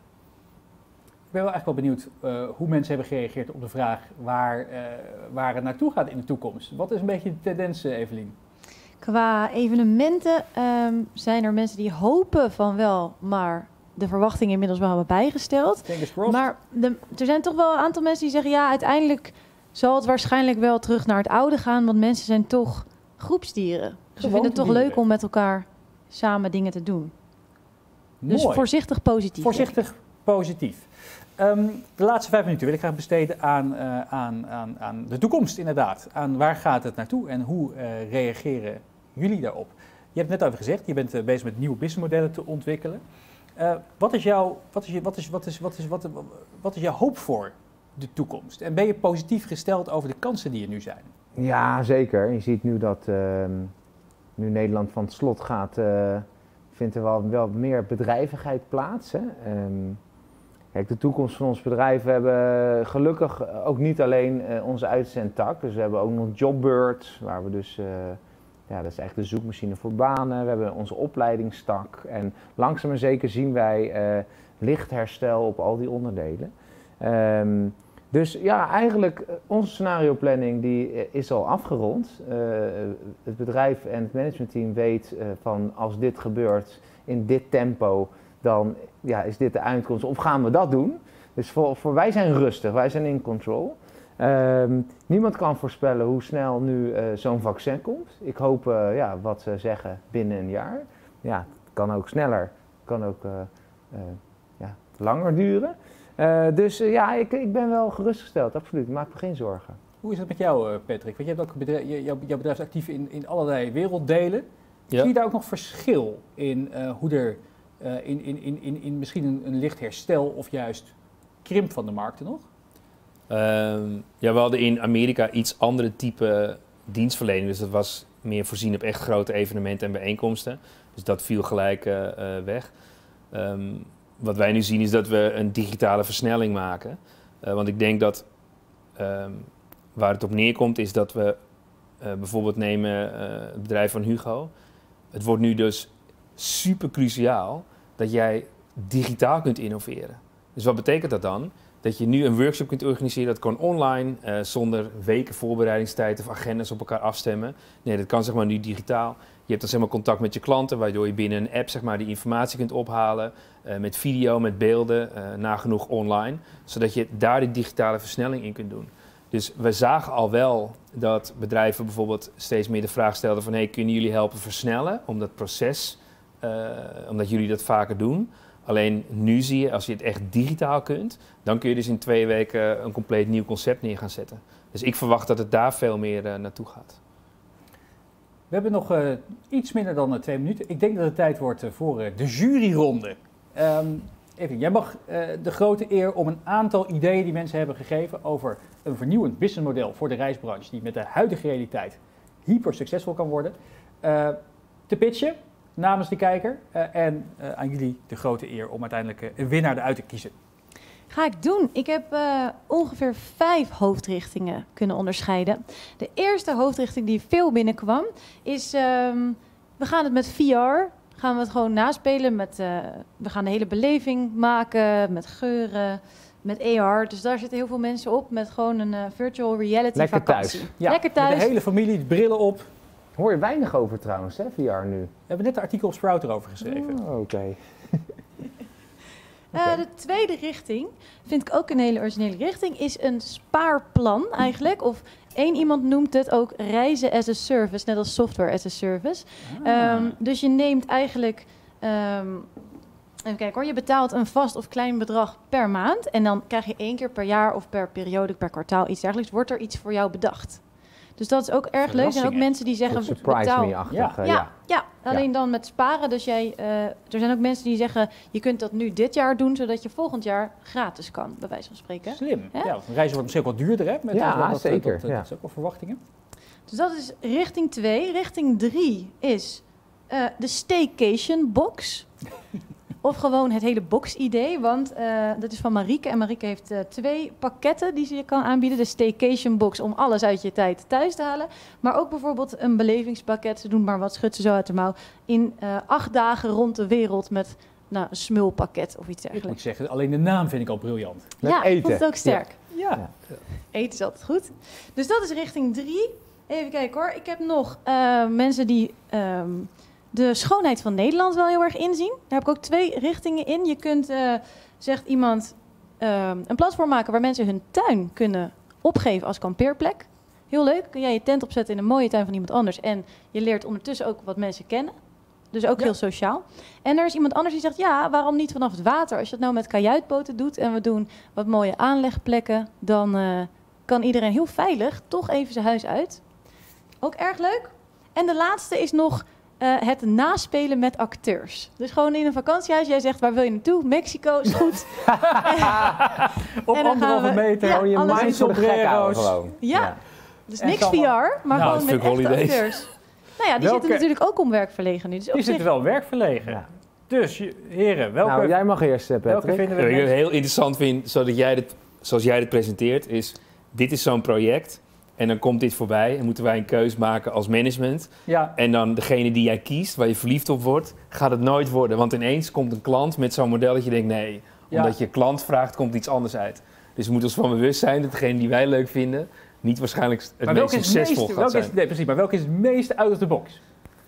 Ik ben wel echt wel benieuwd uh, hoe mensen hebben gereageerd op de vraag waar, uh, waar het naartoe gaat in de toekomst. Wat is een beetje de tendens, uh, Evelien? Qua evenementen um, zijn er mensen die hopen van wel, maar de verwachtingen inmiddels wel hebben bijgesteld. Maar de, er zijn toch wel een aantal mensen die zeggen, ja, uiteindelijk zal het waarschijnlijk wel terug naar het oude gaan, want mensen zijn toch groepsdieren. Ze vinden het toch leuk om met elkaar samen dingen te doen. Mooi. Dus voorzichtig positief. Voorzichtig positief. Um, de laatste vijf minuten wil ik graag besteden aan, uh, aan, aan, aan de toekomst inderdaad. Aan waar gaat het naartoe en hoe uh, reageren jullie daarop? Je hebt het net over gezegd, je bent uh, bezig met nieuwe businessmodellen te ontwikkelen. Uh, wat is jouw wat is je, wat is, wat is, wat is, wat, wat is jouw hoop voor de toekomst? En ben je positief gesteld over de kansen die er nu zijn? Ja, zeker. Je ziet nu dat uh, nu Nederland van het slot gaat, uh, vindt er wel, wel meer bedrijvigheid plaats. Hè? Um, Kijk, de toekomst van ons bedrijf, we hebben gelukkig ook niet alleen uh, onze uitzendtak. Dus we hebben ook nog Jobbird, waar we dus, uh, ja, dat is echt de zoekmachine voor banen. We hebben onze opleidingstak en langzaam en zeker zien wij uh, licht herstel op al die onderdelen. Um, dus ja, eigenlijk onze scenarioplanning die uh, is al afgerond. Uh, het bedrijf en het managementteam weet uh, van als dit gebeurt in dit tempo, dan ja, is dit de uitkomst of gaan we dat doen? Dus voor, voor wij zijn rustig, wij zijn in control. Um, niemand kan voorspellen hoe snel nu uh, zo'n vaccin komt. Ik hoop, uh, ja, wat ze zeggen, binnen een jaar. Ja, het kan ook sneller, kan ook uh, uh, ja, langer duren. Uh, dus uh, ja, ik, ik ben wel gerustgesteld, absoluut. Ik maak me geen zorgen. Hoe is het met jou, uh, Patrick? Want je hebt ook bedrijf, jou, jouw bedrijf is actief in, in allerlei werelddelen. Ja. Zie je daar ook nog verschil in uh, hoe er Uh, in, in, in, in, in misschien een, een licht herstel of juist krimp van de markten nog? Um, ja, we hadden in Amerika iets andere type dienstverlening. Dus dat was meer voorzien op echt grote evenementen en bijeenkomsten. Dus dat viel gelijk uh, uh, weg. Um, wat wij nu zien is dat we een digitale versnelling maken. Uh, want ik denk dat um, waar het op neerkomt is dat we uh, bijvoorbeeld nemen uh, het bedrijf van Hugo. Het wordt nu dus super cruciaal dat jij digitaal kunt innoveren. Dus wat betekent dat dan? Dat je nu een workshop kunt organiseren, dat kan online, uh, zonder weken voorbereidingstijd of agendas op elkaar afstemmen. Nee, dat kan zeg maar nu digitaal. Je hebt dan zeg maar contact met je klanten, waardoor je binnen een app zeg maar die informatie kunt ophalen, uh, met video, met beelden, uh, nagenoeg online, zodat je daar die digitale versnelling in kunt doen. Dus we zagen al wel dat bedrijven bijvoorbeeld steeds meer de vraag stelden van, hey, kunnen jullie helpen versnellen om dat proces, uh, omdat jullie dat vaker doen. Alleen nu zie je, als je het echt digitaal kunt, dan kun je dus in twee weken een compleet nieuw concept neer gaan zetten. Dus ik verwacht dat het daar veel meer uh, naartoe gaat. We hebben nog uh, iets minder dan uh, twee minuten. Ik denk dat het tijd wordt uh, voor uh, de juryronde. Um, even, jij mag uh, de grote eer om een aantal ideeën die mensen hebben gegeven over een vernieuwend businessmodel voor de reisbranche, die met de huidige realiteit hyper succesvol kan worden, uh, te pitchen namens de kijker. Uh, en uh, aan jullie de grote eer om uiteindelijk uh, een winnaar eruit te kiezen. Ga ik doen. Ik heb uh, ongeveer vijf hoofdrichtingen kunnen onderscheiden. De eerste hoofdrichting die veel binnenkwam is, um, we gaan het met V R, gaan we het gewoon naspelen. Met, uh, we gaan de hele beleving maken met geuren, met A R. Dus daar zitten heel veel mensen op met gewoon een uh, virtual reality Lekker vakantie. Thuis. Ja, Lekker thuis. Met de hele familie, de brillen op. Hoor je weinig over trouwens, hè, V R nu. We hebben net een artikel op Sprout erover geschreven. Oh, Oké. Okay. Uh, de tweede richting, vind ik ook een hele originele richting, is een spaarplan eigenlijk. Of één iemand noemt het ook reizen as a service, net als software as a service. Ah. Um, dus je neemt eigenlijk um, Even kijken hoor, je betaalt een vast of klein bedrag per maand. En dan krijg je één keer per jaar of per periode, per kwartaal, iets dergelijks. Wordt er iets voor jou bedacht. Dus dat is ook erg leuk. Er zijn ook mensen die zeggen, surprise betaal. me-achtig. Ja. eh, Ja, ja. ja, alleen dan met sparen. Dus jij, uh, er zijn ook mensen die zeggen, je kunt dat nu dit jaar doen, zodat je volgend jaar gratis kan, bij wijze van spreken. Slim. Hè? Ja, want reizen wordt misschien ook wat duurder, hè? Met Ja, dat, dat, zeker, Dat, dat, ja. dat is ook wel verwachtingen. Dus dat is richting twee. Richting drie is uh, de staycation box. Of gewoon het hele box-idee, want uh, dat is van Marieke. En Marieke heeft uh, twee pakketten die ze je kan aanbieden. De staycation box om alles uit je tijd thuis te halen. Maar ook bijvoorbeeld een belevingspakket. Ze doen maar wat, schudt ze zo uit de mouw. In uh, acht dagen rond de wereld met nou, een smulpakket of iets Ik dergelijks. moet zeggen, alleen de naam vind ik al briljant. Met ja, ik eten. vond het ook sterk. Ja. Ja. Eten is altijd goed. Dus dat is richting drie. Even kijken hoor. Ik heb nog uh, mensen die um, de schoonheid van Nederland wel heel erg inzien. Daar heb ik ook twee richtingen in. Je kunt, uh, zegt iemand, uh, een platform maken waar mensen hun tuin kunnen opgeven als kampeerplek. Heel leuk. Kun jij je tent opzetten in een mooie tuin van iemand anders. En je leert ondertussen ook wat mensen kennen. Dus ook Ja. heel sociaal. En er is iemand anders die zegt, ja, waarom niet vanaf het water? Als je het nou met kajuitboten doet en we doen wat mooie aanlegplekken, dan uh, kan iedereen heel veilig toch even zijn huis uit. Ook erg leuk. En de laatste is nog uh, het naspelen met acteurs. Dus gewoon in een vakantiehuis. Jij zegt, waar wil je naartoe? Mexico, is goed. Op En dan anderhalve gaan we- meter. Ja, Gewoon je alles mind voor de gek houden sombrero's. gewoon. Ja. Dus En niks dan- V R, maar Nou, gewoon dat met vind ik echte holidays. acteurs. Nou ja, die Welke- zitten natuurlijk ook om werkverlegen nu. Dus Die op zitten zich, wel werkverlegen. Ja. Dus, je- heren, welke, Nou, jij mag eerst, eh, welke Patrick. vinden we Wat het ik meest- heel interessant vind, zodat jij dit, zoals jij dit presenteert, is dit is zo'n project en dan komt dit voorbij en moeten wij een keus maken als management. Ja, En dan degene die jij kiest, waar je verliefd op wordt, gaat het nooit worden. Want ineens komt een klant met zo'n model dat je denkt, nee, Ja. omdat je klant vraagt, komt iets anders uit. Dus we moeten ons van bewust zijn dat degene die wij leuk vinden, niet waarschijnlijk het maar meest welke is het succesvol meest, gaat welke zijn. is, nee, precies, maar welke is het meest out of the box?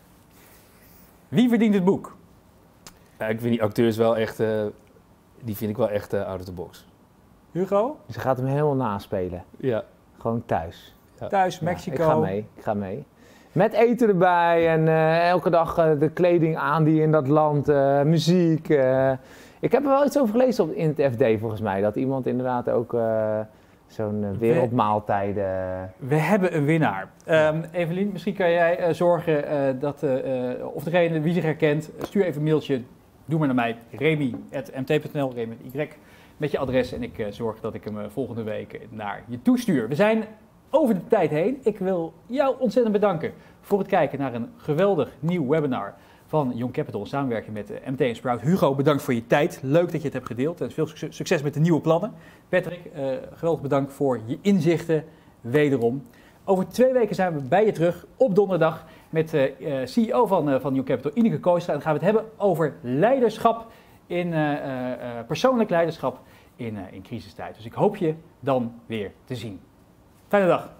Wie verdient het boek? Ja, ik vind die acteurs wel echt, eh, die vind ik wel echt eh, out of the box. Hugo? Ze gaat hem helemaal naspelen. Ja. Gewoon thuis. Thuis, Ja, Mexico. ik ga mee, ik ga mee. Met eten erbij en eh, elke dag eh, de kleding aan die in dat land, eh, muziek. eh. Ik heb er wel iets over gelezen op, in het F D volgens mij. Dat iemand inderdaad ook eh, zo'n eh, wereldmaaltijden... We hebben een winnaar. Um, Evelien, misschien kan jij uh, zorgen uh, dat, uh, uh, of degene wie zich herkent, uh, stuur even een mailtje. Doe maar naar mij, remy at m t punt n l, Remy met Y, met je adres. En ik uh, zorg dat ik hem uh, volgende week naar je toestuur. We zijn over de tijd heen. Ik wil jou ontzettend bedanken voor het kijken naar een geweldig nieuw webinar van Young Capital in samenwerking met uh, M T en Sprout. Hugo, bedankt voor je tijd. Leuk dat je het hebt gedeeld. En veel succes, succes met de nieuwe plannen. Patrick, uh, geweldig bedankt voor je inzichten wederom. Over twee weken zijn we bij je terug op donderdag met de uh, uh, C E O van, uh, van Young Capital, Ineke Kooistra. En dan gaan we het hebben over leiderschap, in, uh, uh, uh, persoonlijk leiderschap in, uh, in crisistijd. Dus ik hoop je dan weer te zien. Fijne dag.